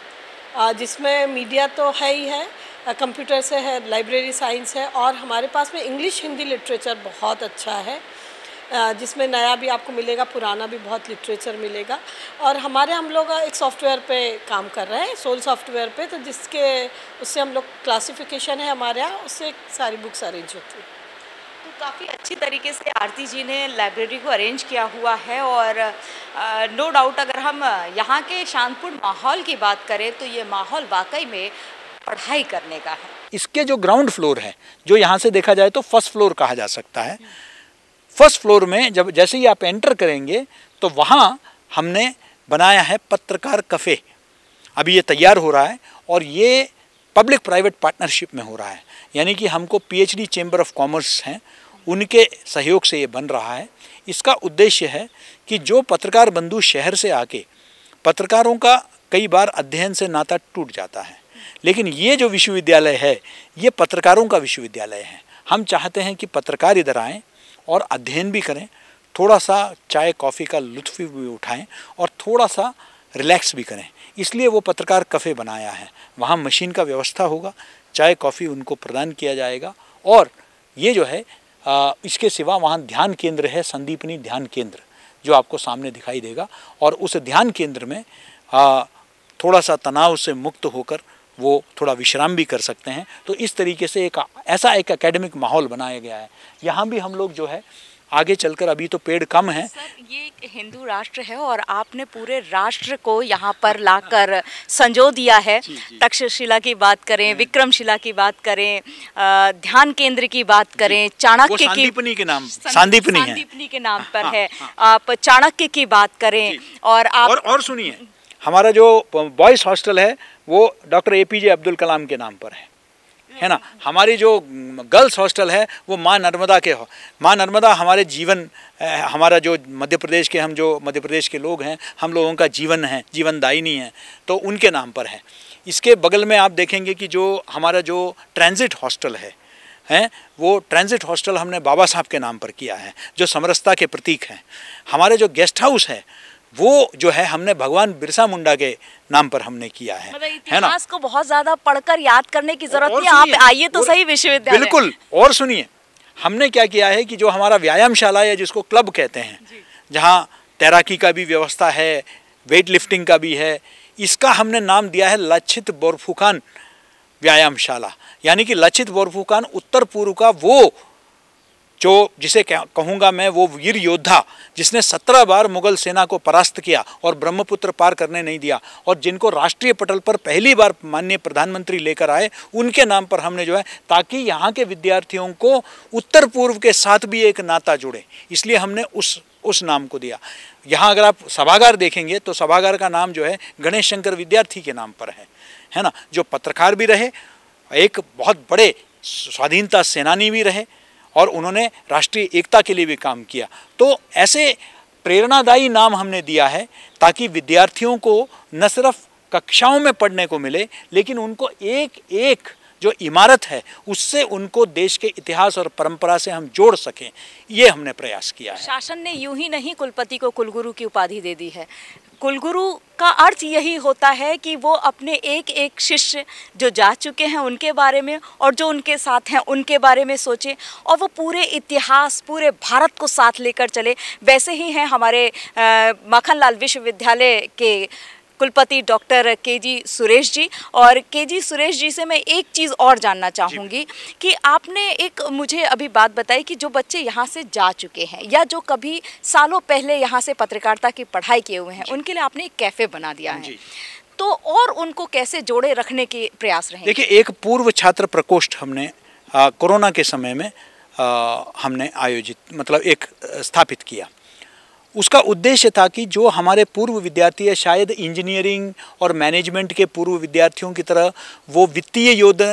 जिसमें मीडिया तो है ही है, कंप्यूटर से है, लाइब्रेरी साइंस है और हमारे पास में इंग्लिश हिंदी लिटरेचर बहुत अच्छा है, जिसमें नया भी आपको मिलेगा, पुराना भी बहुत लिटरेचर मिलेगा। और हम लोग एक सॉफ्टवेयर पे काम कर रहे हैं, सोल सॉफ्टवेयर पे, तो उससे हम लोग क्लासिफिकेशन है हमारे यहाँ, उससे सारी बुक्स अरेंज होती है। तो काफ़ी अच्छी तरीके से आरती जी ने लाइब्रेरी को अरेंज किया हुआ है और नो डाउट अगर हम यहाँ के शांतपूर्ण माहौल की बात करें तो ये माहौल वाकई में पढ़ाई करने का है। इसके जो ग्राउंड फ्लोर है, जो यहाँ से देखा जाए तो फर्स्ट फ्लोर कहा जा सकता है। फर्स्ट फ्लोर में जैसे ही आप एंटर करेंगे तो वहाँ हमने बनाया है पत्रकार कफ़े। अभी ये तैयार हो रहा है और ये पब्लिक प्राइवेट पार्टनरशिप में हो रहा है, यानी कि हमको PhD चैम्बर ऑफ कॉमर्स हैं, उनके सहयोग से ये बन रहा है। इसका उद्देश्य है कि जो पत्रकार बंधु शहर से आके, पत्रकारों का कई बार अध्ययन से नाता टूट जाता है, लेकिन ये जो विश्वविद्यालय है ये पत्रकारों का विश्वविद्यालय है। हम चाहते हैं कि पत्रकार इधर आएँ और अध्ययन भी करें, थोड़ा सा चाय कॉफ़ी का लुत्फ़ भी उठाएं और थोड़ा सा रिलैक्स भी करें। इसलिए वो पत्रकार कफ़े बनाया है। वहाँ मशीन का व्यवस्था होगा, चाय कॉफ़ी उनको प्रदान किया जाएगा। और ये जो है इसके सिवा वहाँ ध्यान केंद्र है, संदीपनी ध्यान केंद्र, जो आपको सामने दिखाई देगा। और उस ध्यान केंद्र में थोड़ा सा तनाव से मुक्त होकर वो थोड़ा विश्राम भी कर सकते हैं। तो इस तरीके से एक ऐसा एक एकेडमिक माहौल बनाया गया है। यहाँ भी हम लोग जो है आगे चलकर, अभी तो पेड़ कम हैं। सर, ये एक हिंदू राष्ट्र है और आपने पूरे राष्ट्र को यहाँ पर लाकर संजो दिया है। तक्षशिला की बात करें, विक्रमशिला की बात करें, ध्यान केंद्र की बात करें, चाणक्य की, सांदीपनी के नाम, सांदीपनी के नाम पर है। आप चाणक्य की बात करें और आप और सुनिए, हमारा जो बॉयज़ हॉस्टल है वो डॉक्टर APJ अब्दुल कलाम के नाम पर है ना। हमारी जो गर्ल्स हॉस्टल है वो माँ नर्मदा हमारे जीवन, हमारा जो मध्य प्रदेश के लोग हैं, हम लोगों का जीवन है, जीवनदायिनी है, तो उनके नाम पर है। इसके बगल में आप देखेंगे कि जो हमारा जो ट्रांजिट हॉस्टल है वो ट्रांजिट हॉस्टल हमने बाबा साहब के नाम पर किया है, जो समरसता के प्रतीक हैं। हमारे जो गेस्ट हाउस है वो जो है हमने भगवान बिरसा मुंडा के नाम पर हमने किया है। मतलब इतिहास को बहुत ज्यादा पढ़कर याद करने की जरूरत नहीं, आप आइए तो सही विश्वविद्यालय। बिल्कुल। और सुनिए, हमने क्या किया है कि जो हमारा व्यायामशाला है, जिसको क्लब कहते हैं, जहाँ तैराकी का भी व्यवस्था है, वेट लिफ्टिंग का भी है, इसका हमने नाम दिया है लक्षित बोरफुकान व्यायामशाला। यानी कि लक्षित बोरफुकान उत्तर पूर्व का वो, जो जिसे कहूँगा मैं, वो वीर योद्धा जिसने 17 बार मुगल सेना को परास्त किया और ब्रह्मपुत्र पार करने नहीं दिया, और जिनको राष्ट्रीय पटल पर पहली बार माननीय प्रधानमंत्री लेकर आए, उनके नाम पर हमने जो है, ताकि यहाँ के विद्यार्थियों को उत्तर पूर्व के साथ भी एक नाता जुड़े, इसलिए हमने उस नाम को दिया। यहाँ अगर आप सभागार देखेंगे तो सभागार का नाम जो है गणेश शंकर विद्यार्थी के नाम पर है ना, जो पत्रकार भी रहे, एक बहुत बड़े स्वाधीनता सेनानी भी रहे, और उन्होंने राष्ट्रीय एकता के लिए भी काम किया। तो ऐसे प्रेरणादायी नाम हमने दिया है ताकि विद्यार्थियों को न सिर्फ कक्षाओं में पढ़ने को मिले, लेकिन उनको एक एक जो इमारत है उससे उनको देश के इतिहास और परंपरा से हम जोड़ सकें, ये हमने प्रयास किया है। शासन ने यूं ही नहीं कुलपति को कुलगुरु की उपाधि दे दी है। कुलगुरु का अर्थ यही होता है कि वो अपने एक एक शिष्य जो जा चुके हैं उनके बारे में और जो उनके साथ हैं उनके बारे में सोचें, और वो पूरे इतिहास, पूरे भारत को साथ लेकर चले। वैसे ही हैं हमारे माखनलाल विश्वविद्यालय के कुलपति डॉक्टर KG सुरेश जी। और KG सुरेश जी से मैं एक चीज़ और जानना चाहूँगी कि आपने एक मुझे अभी बात बताई कि जो बच्चे यहाँ से जा चुके हैं या जो कभी सालों पहले यहाँ से पत्रकारिता की पढ़ाई किए हुए हैं, उनके लिए आपने एक कैफ़े बना दिया है, तो और उनको कैसे जोड़े रखने के प्रयास रहेंगे? देखिए, एक पूर्व छात्र प्रकोष्ठ हमने कोरोना के समय में हमने आयोजित एक स्थापित किया। उसका उद्देश्य था कि जो हमारे पूर्व विद्यार्थी है, शायद इंजीनियरिंग और मैनेजमेंट के पूर्व विद्यार्थियों की तरह वो वित्तीय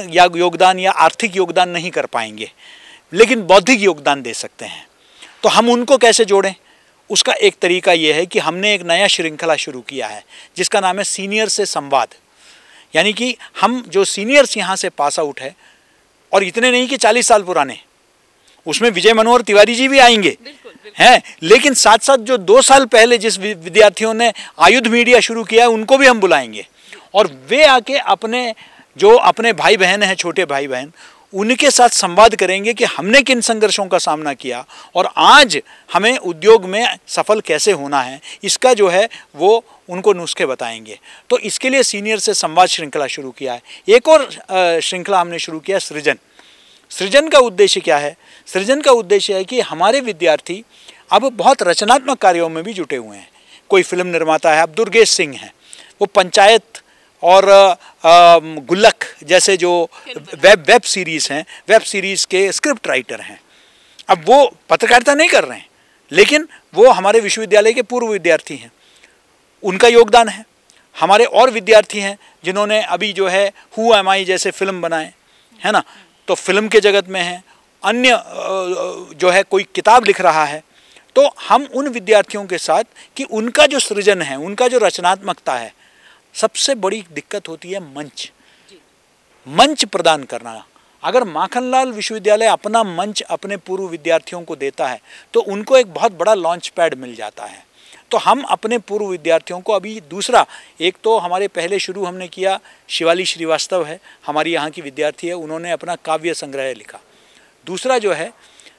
योगदान या आर्थिक योगदान नहीं कर पाएंगे, लेकिन बौद्धिक योगदान दे सकते हैं। तो हम उनको कैसे जोड़ें? उसका एक तरीका ये है कि हमने एक नया श्रृंखला शुरू किया है जिसका नाम है सीनियर से संवाद। यानी कि हम जो सीनियर्स यहाँ से पास आउट है, और इतने नहीं कि 40 साल पुराने, उसमें विजय मनोहर तिवारी जी भी आएंगे हैं, लेकिन साथ साथ जो 2 साल पहले जिस विद्यार्थियों ने आयुध मीडिया शुरू किया है उनको भी हम बुलाएंगे, और वे आके अपने भाई बहन हैं, छोटे भाई बहन, उनके साथ संवाद करेंगे कि हमने किन संघर्षों का सामना किया और आज हमें उद्योग में सफल कैसे होना है, इसका जो है वो उनको नुस्खे बताएंगे। तो इसके लिए सीनियर से संवाद श्रृंखला शुरू किया है। एक और श्रृंखला हमने शुरू किया, सृजन का उद्देश्य क्या है? सृजन का उद्देश्य है कि हमारे विद्यार्थी अब बहुत रचनात्मक कार्यों में भी जुटे हुए हैं। कोई फिल्म निर्माता है, अब दुर्गेश सिंह हैं, वो पंचायत और गुल्लक जैसे जो वेब सीरीज़ हैं, वेब सीरीज़ के स्क्रिप्ट राइटर हैं। अब वो पत्रकारिता नहीं कर रहे हैं, लेकिन वो हमारे विश्वविद्यालय के पूर्व विद्यार्थी हैं, उनका योगदान है। हमारे और विद्यार्थी हैं जिन्होंने अभी जो है हु एम आई जैसे फिल्म बनाए, है ना, तो फिल्म के जगत में है। अन्य जो है कोई किताब लिख रहा है, तो हम उन विद्यार्थियों के साथ कि उनका जो सृजन है, उनका जो रचनात्मकता है, सबसे बड़ी दिक्कत होती है मंच प्रदान करना। अगर माखनलाल विश्वविद्यालय अपना मंच अपने पूर्व विद्यार्थियों को देता है तो उनको एक बहुत बड़ा लॉन्च पैड मिल जाता है। तो हम अपने पूर्व विद्यार्थियों को अभी दूसरा, एक तो हमारे पहले शुरू हमने किया, शिवाली श्रीवास्तव है हमारी यहाँ की विद्यार्थी है, उन्होंने अपना काव्य संग्रह लिखा। दूसरा जो है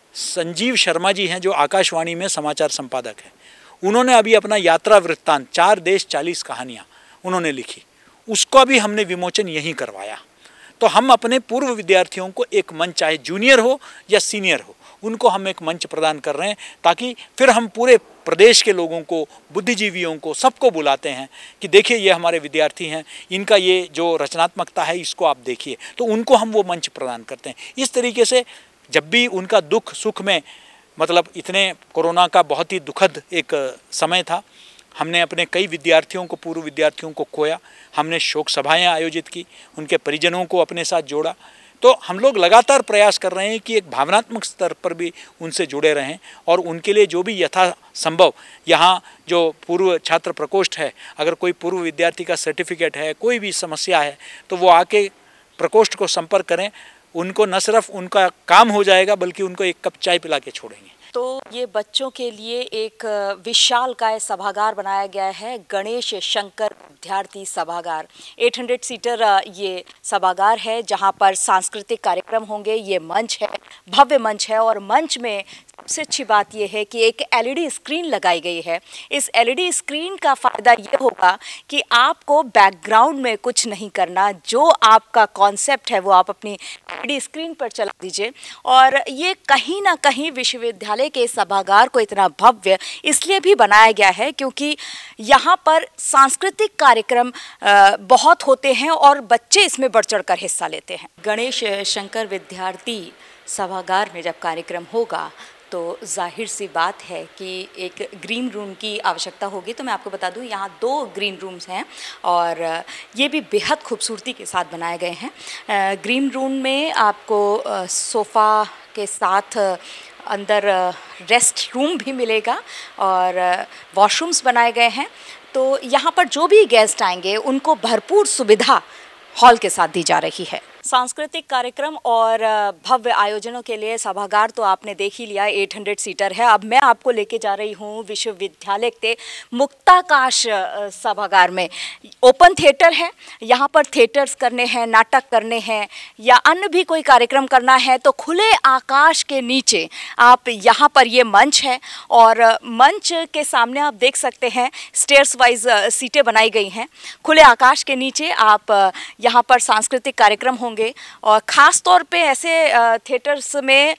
संजीव शर्मा जी हैं जो आकाशवाणी में समाचार संपादक हैं, उन्होंने अभी अपना यात्रा वृत्तांत 4 देश 40 कहानियाँ उन्होंने लिखी, उसका भी हमने विमोचन यहीं करवाया। तो हम अपने पूर्व विद्यार्थियों को एक मंच, चाहे जूनियर हो या सीनियर हो, उनको हम एक मंच प्रदान कर रहे हैं, ताकि फिर हम पूरे प्रदेश के लोगों को, बुद्धिजीवियों को, सबको बुलाते हैं कि देखिए ये हमारे विद्यार्थी हैं, इनका ये जो रचनात्मकता है इसको आप देखिए, तो उनको हम वो मंच प्रदान करते हैं। इस तरीके से जब भी उनका दुख सुख में, मतलब इतने कोरोना का बहुत ही दुखद एक समय था, हमने अपने कई विद्यार्थियों को, पूर्व विद्यार्थियों को खोया, हमने शोक सभाएं आयोजित की, उनके परिजनों को अपने साथ जोड़ा। तो हम लोग लगातार प्रयास कर रहे हैं कि एक भावनात्मक स्तर पर भी उनसे जुड़े रहें और उनके लिए जो भी यथासंभव, यहाँ जो पूर्व छात्र प्रकोष्ठ है, अगर कोई पूर्व विद्यार्थी का सर्टिफिकेट है, कोई भी समस्या है, तो वो आके प्रकोष्ठ को संपर्क करें, उनको न सिर्फ उनका काम हो जाएगा बल्कि उनको एक कप चाय पिला के छोड़ेंगे। तो ये बच्चों के लिए एक विशालकाय सभागार बनाया गया है, गणेश शंकर विद्यार्थी सभागार। 800 सीटर ये सभागार है जहाँ पर सांस्कृतिक कार्यक्रम होंगे। ये मंच है, भव्य मंच है, और मंच में सबसे अच्छी बात यह है कि एक एलईडी स्क्रीन लगाई गई है। इस एलईडी स्क्रीन का फ़ायदा ये होगा कि आपको बैकग्राउंड में कुछ नहीं करना, जो आपका कॉन्सेप्ट है वो आप अपनी एलईडी स्क्रीन पर चला दीजिए। और ये कहीं ना कहीं विश्वविद्यालय के सभागार को इतना भव्य इसलिए भी बनाया गया है क्योंकि यहाँ पर सांस्कृतिक कार्यक्रम बहुत होते हैं और बच्चे इसमें बढ़ चढ़ कर हिस्सा लेते हैं। गणेश शंकर विद्यार्थी सभागार में जब कार्यक्रम होगा तो जाहिर सी बात है कि एक ग्रीन रूम की आवश्यकता होगी। तो मैं आपको बता दूं, यहाँ 2 ग्रीन रूम्स हैं और ये भी बेहद खूबसूरती के साथ बनाए गए हैं। ग्रीन रूम में आपको सोफ़ा के साथ अंदर रेस्ट रूम भी मिलेगा और वॉशरूम्स बनाए गए हैं। तो यहाँ पर जो भी गेस्ट आएंगे उनको भरपूर सुविधा हॉल के साथ दी जा रही है। सांस्कृतिक कार्यक्रम और भव्य आयोजनों के लिए सभागार तो आपने देख ही लिया, 800 सीटर है। अब मैं आपको लेके जा रही हूँ विश्वविद्यालय के मुक्ताकाश सभागार में। ओपन थिएटर है, यहाँ पर थिएटर्स करने हैं, नाटक करने हैं या अन्य भी कोई कार्यक्रम करना है तो खुले आकाश के नीचे आप यहाँ पर ये मंच है और मंच के सामने आप देख सकते हैं स्टेयर्स वाइज सीटें बनाई गई हैं। खुले आकाश के नीचे आप यहाँ पर सांस्कृतिक कार्यक्रम होंगे और ख़ास तौर पे ऐसे थिएटर्स में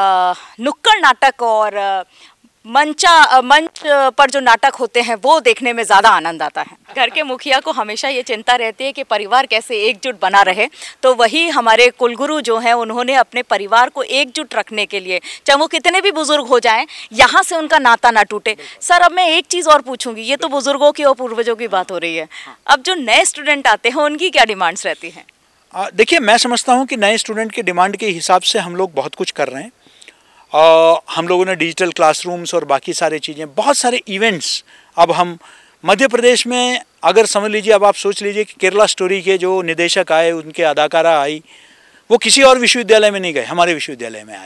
नुक्कड़ नाटक और मंच पर जो नाटक होते हैं वो देखने में ज़्यादा आनंद आता है। घर के मुखिया को हमेशा ये चिंता रहती है कि परिवार कैसे एकजुट बना रहे, तो वही हमारे कुलगुरु जो हैं उन्होंने अपने परिवार को एकजुट रखने के लिए, चाहे वो कितने भी बुजुर्ग हो जाएं, यहाँ से उनका नाता ना टूटे। सर, अब मैं एक चीज़ और पूछूंगी, ये तो बुजुर्गों की और पूर्वजों की बात हो रही है, अब जो नए स्टूडेंट आते हैं उनकी क्या डिमांड्स रहती हैं? देखिए, मैं समझता हूँ कि नए स्टूडेंट के डिमांड के हिसाब से हम लोग बहुत कुछ कर रहे हैं। हम लोगों ने डिजिटल क्लासरूम्स और बाकी सारी चीज़ें, बहुत सारे इवेंट्स, अब हम मध्य प्रदेश में अगर समझ लीजिए, अब आप सोच लीजिए कि केरला स्टोरी के जो निदेशक आए, उनके अदाकारा आई, वो किसी और विश्वविद्यालय में नहीं गए, हमारे विश्वविद्यालय में आए।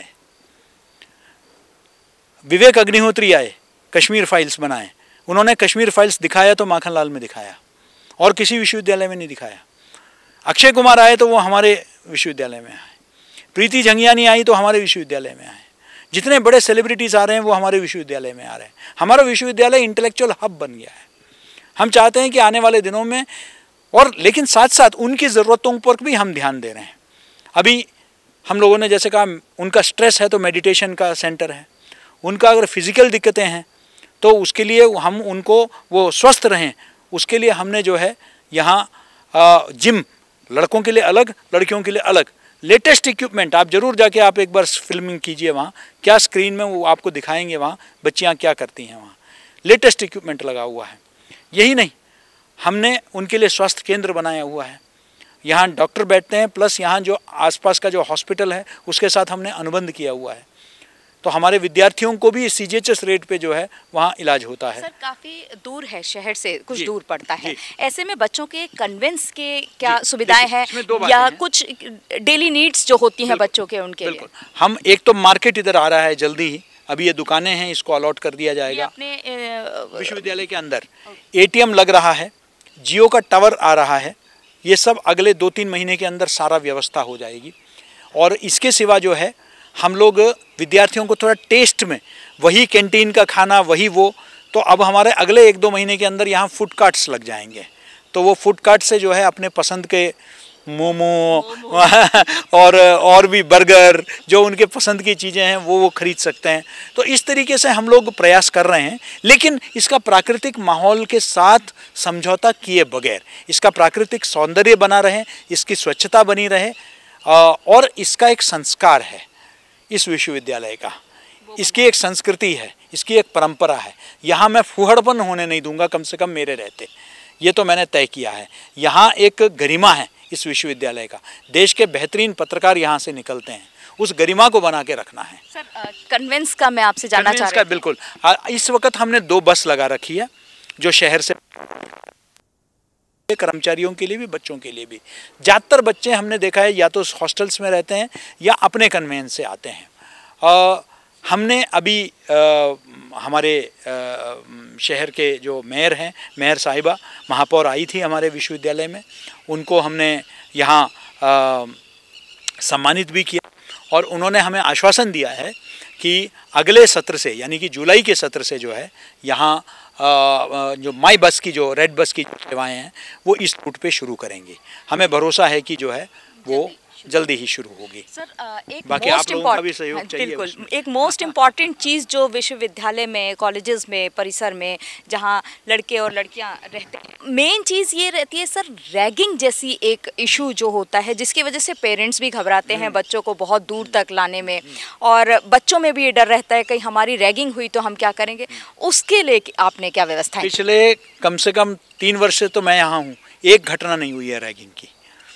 विवेक अग्निहोत्री आए, कश्मीर फाइल्स बनाए, उन्होंने कश्मीर फाइल्स दिखाया तो माखनलाल में दिखाया और किसी विश्वविद्यालय में नहीं दिखाया। अक्षय कुमार आए तो वो हमारे विश्वविद्यालय में आए, प्रीति झंगियानी आई तो हमारे विश्वविद्यालय में आए, जितने बड़े सेलिब्रिटीज़ आ रहे हैं वो हमारे विश्वविद्यालय में आ रहे हैं। हमारा विश्वविद्यालय इंटेलेक्चुअल हब बन गया है। हम चाहते हैं कि आने वाले दिनों में, और लेकिन साथ साथ उनकी ज़रूरतों पर भी हम ध्यान दे रहे हैं। अभी हम लोगों ने जैसे कहा, उनका स्ट्रेस है तो मेडिटेशन का सेंटर है, उनका अगर फिज़िकल दिक्कतें हैं तो उसके लिए हम उनको, वो स्वस्थ रहें उसके लिए हमने जो है यहाँ जिम, लड़कों के लिए अलग, लड़कियों के लिए अलग, लेटेस्ट इक्विपमेंट, आप जरूर जाके आप एक बार फिल्मिंग कीजिए, वहाँ क्या स्क्रीन में वो आपको दिखाएंगे, वहाँ बच्चियाँ क्या करती हैं, वहाँ लेटेस्ट इक्विपमेंट लगा हुआ है। यही नहीं, हमने उनके लिए स्वास्थ्य केंद्र बनाया हुआ है, यहाँ डॉक्टर बैठते हैं, प्लस यहाँ जो आसपास का जो हॉस्पिटल है उसके साथ हमने अनुबंध किया हुआ है, तो हमारे विद्यार्थियों को भी CGHS रेट पे जो है वहाँ इलाज होता है। सर, काफ़ी दूर है, शहर से कुछ दूर पड़ता है, ऐसे में बच्चों के कन्वेंस के क्या सुविधाएं हैं या कुछ डेली नीड्स जो होती हैं बच्चों के, उनके लिए? हम एक तो मार्केट इधर आ रहा है जल्दी ही, अभी ये दुकानें हैं, इसको अलॉट कर दिया जाएगा। अपने विश्वविद्यालय के अंदर ATM लग रहा है, जियो का टावर आ रहा है, ये सब अगले 2-3 महीने के अंदर सारा व्यवस्था हो जाएगी। और इसके सिवा जो है हम लोग विद्यार्थियों को थोड़ा टेस्ट में वही कैंटीन का खाना वही वो, तो अब हमारे अगले 1-2 महीने के अंदर यहाँ फूड कार्ट्स लग जाएंगे, तो वो फूड कार्ट से जो है अपने पसंद के मोमो और भी बर्गर, जो उनके पसंद की चीज़ें हैं वो खरीद सकते हैं। तो इस तरीके से हम लोग प्रयास कर रहे हैं, लेकिन इसका प्राकृतिक माहौल के साथ समझौता किए बगैर, इसका प्राकृतिक सौंदर्य बना रहे, इसकी स्वच्छता बनी रहे, और इसका एक संस्कार है इस विश्वविद्यालय का, इसकी एक संस्कृति है, इसकी एक परंपरा है। यहाँ मैं फूहड़पन होने नहीं दूंगा, कम से कम मेरे रहते, ये तो मैंने तय किया है। यहाँ एक गरिमा है इस विश्वविद्यालय का, देश के बेहतरीन पत्रकार यहाँ से निकलते हैं, उस गरिमा को बना के रखना है। सर कन्वेंस का मैं आपसे जानना चाह रही हूँ। बिल्कुल, इस वक्त हमने 2 बस लगा रखी है, जो शहर से कर्मचारियों के लिए भी, बच्चों के लिए भी। ज़्यादातर बच्चे हमने देखा है या तो हॉस्टल्स में रहते हैं या अपने कन्वेंस से आते हैं। हमने अभी हमारे शहर के जो मेयर हैं, मेयर साहिबा महापौर आई थी हमारे विश्वविद्यालय में, उनको हमने यहाँ सम्मानित भी किया, और उन्होंने हमें आश्वासन दिया है कि अगले सत्र से, यानी कि जुलाई के सत्र से जो है यहाँ जो माई बस की, जो रेड बस की सेवाएं हैं, वो इस रूट पे शुरू करेंगे। हमें भरोसा है कि जो है वो जल्दी ही शुरू होगी। सर एक बाकी आप लोगों का भी सहयोग चाहिए। बिल्कुल, एक मोस्ट इम्पॉर्टेंट चीज़ जो विश्वविद्यालय में, कॉलेजेस में, परिसर में जहाँ लड़के और लड़कियाँ रहते हैं, मेन चीज़ ये रहती है सर, रैगिंग जैसी एक इशू जो होता है, जिसकी वजह से पेरेंट्स भी घबराते हैं बच्चों को बहुत दूर तक लाने में, और बच्चों में भी ये डर रहता है कहीं हमारी रैगिंग हुई तो हम क्या करेंगे, उसके लिए आपने क्या व्यवस्था? पिछले कम से कम 3 वर्ष से तो मैं यहाँ हूँ, एक घटना नहीं हुई है रैगिंग की।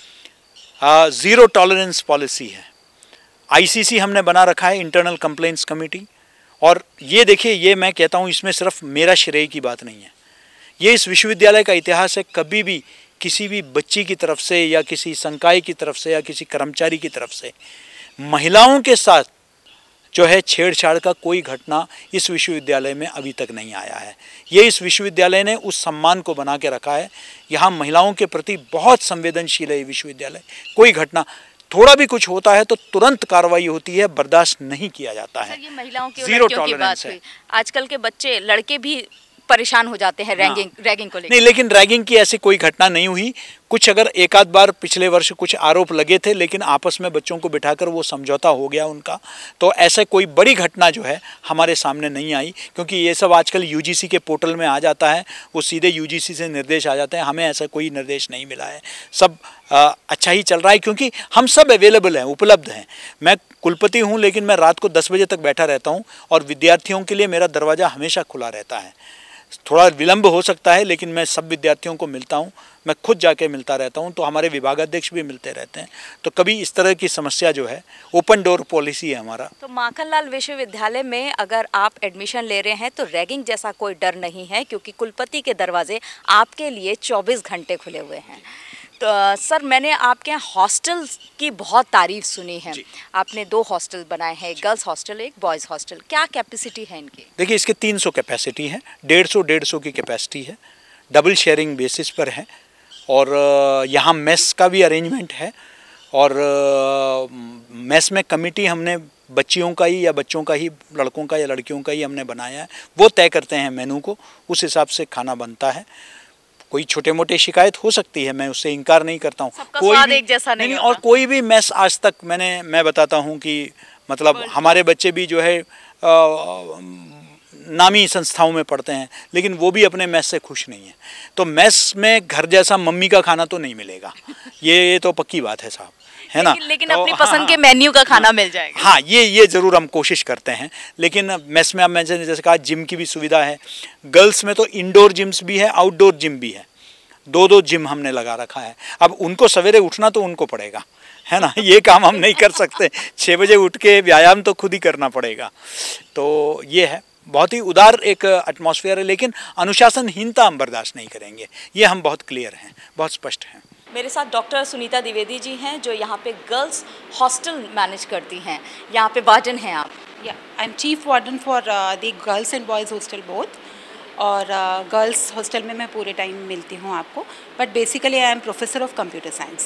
0 टॉलरेंस पॉलिसी है। ICC हमने बना रखा है, इंटरनल कंप्लेंट्स कमेटी, और ये देखिए, ये मैं कहता हूँ, इसमें सिर्फ मेरा श्रेय की बात नहीं है, ये इस विश्वविद्यालय का इतिहास है। कभी भी किसी भी बच्ची की तरफ से या किसी संकाय की तरफ से या किसी कर्मचारी की तरफ से महिलाओं के साथ जो है छेड़छाड़ का कोई घटना इस विश्वविद्यालय में अभी तक नहीं आया है। ये इस विश्वविद्यालय ने उस सम्मान को बना के रखा है। यहाँ महिलाओं के प्रति बहुत संवेदनशील है ये विश्वविद्यालय। कोई घटना, थोड़ा भी कुछ होता है तो तुरंत कार्रवाई होती है, बर्दाश्त नहीं किया जाता है। सर, ये महिलाओं की, 0 लड़कियों की बात हुई, आजकल के बच्चे, लड़के भी परेशान हो जाते हैं रैगिंग को लेकर। नहीं, लेकिन रैगिंग की ऐसी कोई घटना नहीं हुई। कुछ अगर एक आध बार पिछले वर्ष कुछ आरोप लगे थे, लेकिन आपस में बच्चों को बिठाकर वो समझौता हो गया उनका, तो ऐसे कोई बड़ी घटना जो है हमारे सामने नहीं आई, क्योंकि ये सब आजकल UGC के पोर्टल में आ जाता है, वो सीधे UGC से निर्देश आ जाते हैं। हमें ऐसा कोई निर्देश नहीं मिला है, सब अच्छा ही चल रहा है, क्योंकि हम सब अवेलेबल हैं, उपलब्ध हैं। मैं कुलपति हूँ, लेकिन मैं रात को 10 बजे तक बैठा रहता हूँ, और विद्यार्थियों के लिए मेरा दरवाज़ा हमेशा खुला रहता है। थोड़ा विलंब हो सकता है, लेकिन मैं सब विद्यार्थियों को मिलता हूं, मैं खुद जाके मिलता रहता हूं, तो हमारे विभागाध्यक्ष भी मिलते रहते हैं। तो कभी इस तरह की समस्या जो है, ओपन डोर पॉलिसी है हमारा। तो माखनलाल विश्वविद्यालय में अगर आप एडमिशन ले रहे हैं तो रैगिंग जैसा कोई डर नहीं है, क्योंकि कुलपति के दरवाजे आपके लिए 24 घंटे खुले हुए हैं। तो सर, मैंने आपके यहाँ हॉस्टल की बहुत तारीफ सुनी है। आपने 2 हॉस्टल बनाए हैं, एक गर्ल्स हॉस्टल, एक बॉयज़ हॉस्टल। क्या कैपेसिटी है इनकी? देखिए, इसके 300 कैपेसिटी है, 150 की कैपेसिटी है, डबल शेयरिंग बेसिस पर है, और यहाँ मेस का भी अरेंजमेंट है, और मेस में कमिटी हमने बच्चियों का ही या बच्चों का ही, लड़कों का या लड़कियों का ही हमने बनाया है। वो तय करते हैं मेनू को, उस हिसाब से खाना बनता है। कोई छोटे मोटे शिकायत हो सकती है, मैं उससे इनकार नहीं करता हूँ। कोई भी एक जैसा नहीं और कोई भी मेस आज तक मैं बताता हूँ कि मतलब हमारे बच्चे भी जो है नामी संस्थाओं में पढ़ते हैं, लेकिन वो भी अपने मेस से खुश नहीं है। तो मेस में घर जैसा मम्मी का खाना तो नहीं मिलेगा, ये तो पक्की बात है साहब, है ना। लेकिन तो अपनी पसंद के मेन्यू का खाना मिल जाएगा। हाँ, ये ज़रूर हम कोशिश करते हैं। लेकिन मेस में अब मैंने जैसे कहा, जिम की भी सुविधा है। गर्ल्स में तो इंडोर जिम्स भी है, आउटडोर जिम भी है, 2 जिम हमने लगा रखा है। अब उनको सवेरे उठना तो उनको पड़ेगा, है ना, ये काम हम नहीं कर सकते। 6 बजे उठ के व्यायाम तो खुद ही करना पड़ेगा। तो ये है, बहुत ही उदार एक एटमॉस्फेयर है, लेकिन अनुशासनहीनता हम बर्दाश्त नहीं करेंगे, ये हम बहुत क्लियर हैं, बहुत स्पष्ट हैं। मेरे साथ डॉक्टर सुनीता द्विवेदी जी हैं, जो यहाँ पे गर्ल्स हॉस्टल मैनेज करती हैं। यहाँ पे वार्डन हैं आप। Yeah, I'm chief warden for the girls and boys hostel both. और गर्ल्स हॉस्टल में मैं पूरे टाइम मिलती हूँ आपको, but basically I am professor of computer science.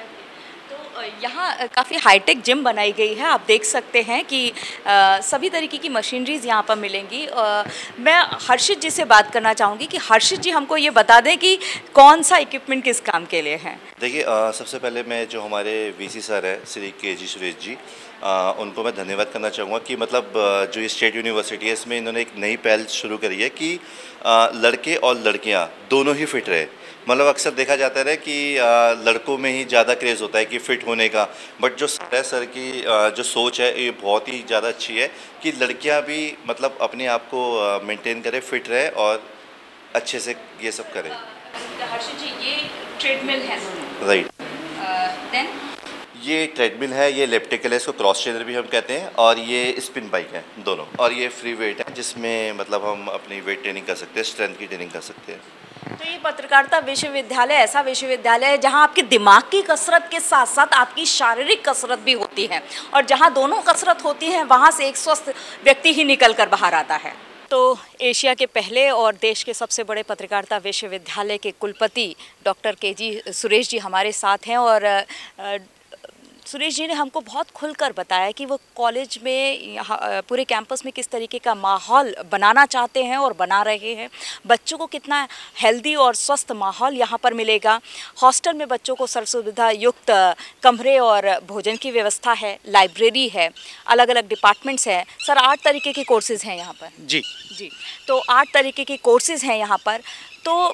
तो यहाँ काफ़ी हाईटेक जिम बनाई गई है, आप देख सकते हैं कि सभी तरीके की मशीनरीज यहाँ पर मिलेंगी। मैं हर्षित जी से बात करना चाहूँगी कि हर्षित जी हमको ये बता दें कि कौन सा इक्विपमेंट किस काम के लिए है। देखिए, सबसे पहले मैं जो हमारे वीसी सर है श्री के.जी. सुरेश जी, उनको मैं धन्यवाद करना चाहूँगा कि मतलब जो ये स्टेट यूनिवर्सिटी है इसमें इन्होंने एक नई पहल शुरू करी है कि लड़के और लड़कियाँ दोनों ही फिट रहे। मतलब अक्सर देखा जाता है कि लड़कों में ही ज़्यादा क्रेज़ होता है कि फ़िट होने का, बट जो सर की जो सोच है ये बहुत ही ज़्यादा अच्छी है कि लड़कियाँ भी मतलब अपने आप को मेंटेन करें, फिट रहे और अच्छे से ये सब करें। हर्षित जी, ये ट्रेडमिल है दोनों, राइट? देन ये ट्रेडमिल है, ये इलेक्ट्रिकल है, इसको क्रॉस ट्रेनर भी हम कहते हैं, और ये स्पिन बाइक है दोनों, और ये फ्री वेट है जिसमें मतलब हम अपनी वेट ट्रेनिंग कर सकते हैं, स्ट्रेंथ की ट्रेनिंग कर सकते हैं। तो ये पत्रकारिता विश्वविद्यालय ऐसा विश्वविद्यालय है जहां आपकी दिमाग की कसरत के साथ साथ आपकी शारीरिक कसरत भी होती है, और जहां दोनों कसरत होती है वहां से एक स्वस्थ व्यक्ति ही निकल कर बाहर आता है। तो एशिया के पहले और देश के सबसे बड़े पत्रकारिता विश्वविद्यालय के कुलपति डॉक्टर के.जी. सुरेश जी हमारे साथ हैं, और सुरेश जी ने हमको बहुत खुलकर बताया कि वो कॉलेज में पूरे कैंपस में किस तरीके का माहौल बनाना चाहते हैं और बना रहे हैं। बच्चों को कितना हेल्दी और स्वस्थ माहौल यहाँ पर मिलेगा। हॉस्टल में बच्चों को सर्व सुविधा युक्त कमरे और भोजन की व्यवस्था है, लाइब्रेरी है, अलग अलग डिपार्टमेंट्स हैं। सर, 8 तरीके के कोर्सेज़ हैं यहाँ पर। जी जी, तो 8 तरीके के कोर्सेज़ हैं यहाँ पर। तो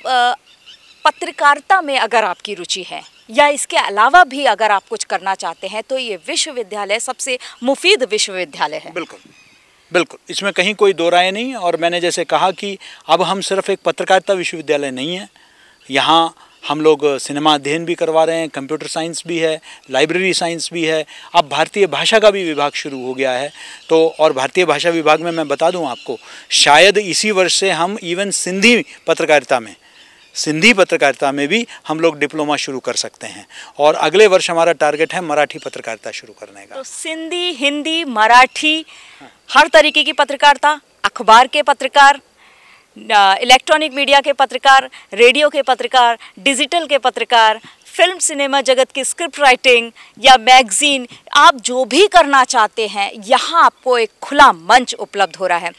पत्रकारिता में अगर आपकी रुचि है या इसके अलावा भी अगर आप कुछ करना चाहते हैं तो ये विश्वविद्यालय सबसे मुफीद विश्वविद्यालय है। बिल्कुल बिल्कुल, इसमें कहीं कोई दो राय नहीं। और मैंने जैसे कहा कि अब हम सिर्फ एक पत्रकारिता विश्वविद्यालय नहीं है, यहाँ हम लोग सिनेमा अध्ययन भी करवा रहे हैं, कंप्यूटर साइंस भी है, लाइब्रेरी साइंस भी है, अब भारतीय भाषा का भी विभाग शुरू हो गया है। तो और भारतीय भाषा विभाग में मैं बता दूं आपको, शायद इसी वर्ष से हम इवन सिंधी पत्रकारिता में भी हम लोग डिप्लोमा शुरू कर सकते हैं, और अगले वर्ष हमारा टारगेट है मराठी पत्रकारिता शुरू करने का। तो सिंधी, हिंदी, मराठी, हर तरीके की पत्रकारिता, अखबार के पत्रकार, इलेक्ट्रॉनिक मीडिया के पत्रकार, रेडियो के पत्रकार, डिजिटल के पत्रकार, फिल्म सिनेमा जगत की स्क्रिप्ट राइटिंग या मैगजीन, आप जो भी करना चाहते हैं यहाँ आपको एक खुला मंच उपलब्ध हो रहा है।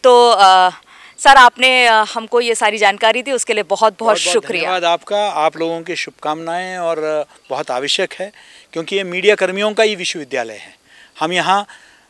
तो सर, आपने हमको ये सारी जानकारी दी, उसके लिए बहुत बहुत शुक्रिया। धन्यवाद आपका, आप लोगों की शुभकामनाएं, और बहुत आवश्यक है क्योंकि ये मीडिया कर्मियों का ही विश्वविद्यालय है। हम यहाँ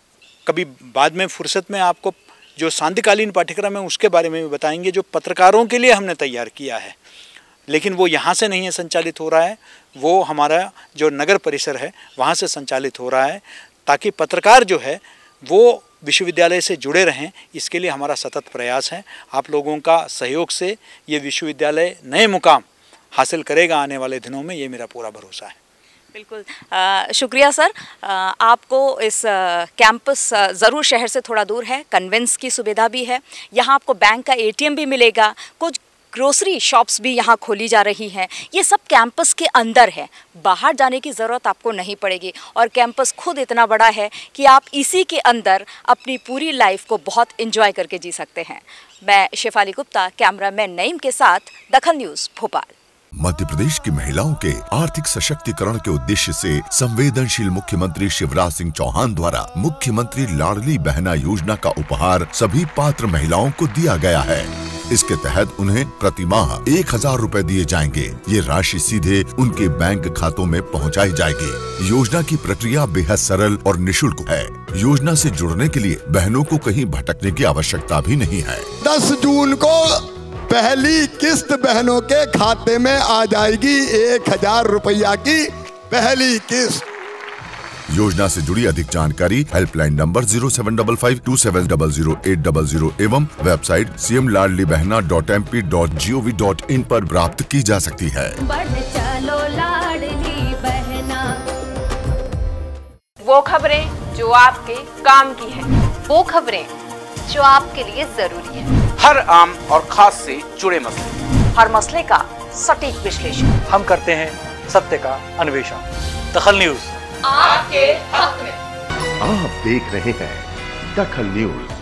कभी बाद में फुर्सत में आपको जो सांध्यकालीन पाठ्यक्रम है उसके बारे में भी बताएंगे, जो पत्रकारों के लिए हमने तैयार किया है, लेकिन वो यहाँ से नहीं है संचालित हो रहा है, वो हमारा जो नगर परिसर है वहाँ से संचालित हो रहा है, ताकि पत्रकार जो है वो विश्वविद्यालय से जुड़े रहें। इसके लिए हमारा सतत प्रयास है। आप लोगों का सहयोग से ये विश्वविद्यालय नए मुकाम हासिल करेगा आने वाले दिनों में, ये मेरा पूरा भरोसा है। बिल्कुल, शुक्रिया सर। आपको इस कैंपस ज़रूर शहर से थोड़ा दूर है, कन्वेंस की सुविधा भी है, यहाँ आपको बैंक का ATM भी मिलेगा, कुछ ग्रोसरी शॉप्स भी यहाँ खोली जा रही हैं। ये सब कैंपस के अंदर है, बाहर जाने की ज़रूरत आपको नहीं पड़ेगी, और कैंपस खुद इतना बड़ा है कि आप इसी के अंदर अपनी पूरी लाइफ को बहुत एंजॉय करके जी सकते हैं। मैं शेफाली गुप्ता, कैमरामैन नईम के साथ, दखल न्यूज़, भोपाल। मध्य प्रदेश की महिलाओं के आर्थिक सशक्तिकरण के उद्देश्य से संवेदनशील मुख्यमंत्री शिवराज सिंह चौहान द्वारा मुख्यमंत्री लाडली बहना योजना का उपहार सभी पात्र महिलाओं को दिया गया है। इसके तहत उन्हें प्रति माह 1000 रुपए दिए जाएंगे। ये राशि सीधे उनके बैंक खातों में पहुंचाई जाएगी। योजना की प्रक्रिया बेहद सरल और निःशुल्क है। योजना से जुड़ने के लिए बहनों को कहीं भटकने की आवश्यकता भी नहीं है। 10 जून को पहली किस्त बहनों के खाते में आ जाएगी, 1000 रुपया की पहली किस्त। योजना से जुड़ी अधिक जानकारी हेल्पलाइन नंबर 075527008000 एवं वेबसाइट cmladlibehna.mp.gov.in पर प्राप्त की जा सकती है। बढ़ चलो लाडली बहना। वो खबरें जो आपके काम की है, वो खबरें जो आपके लिए जरूरी है, हर आम और खास से जुड़े मसले, हर मसले का सटीक विश्लेषण। हम करते हैं सत्य का अन्वेषण। दखल न्यूज, आपके हक में। आप देख रहे हैं दखल न्यूज।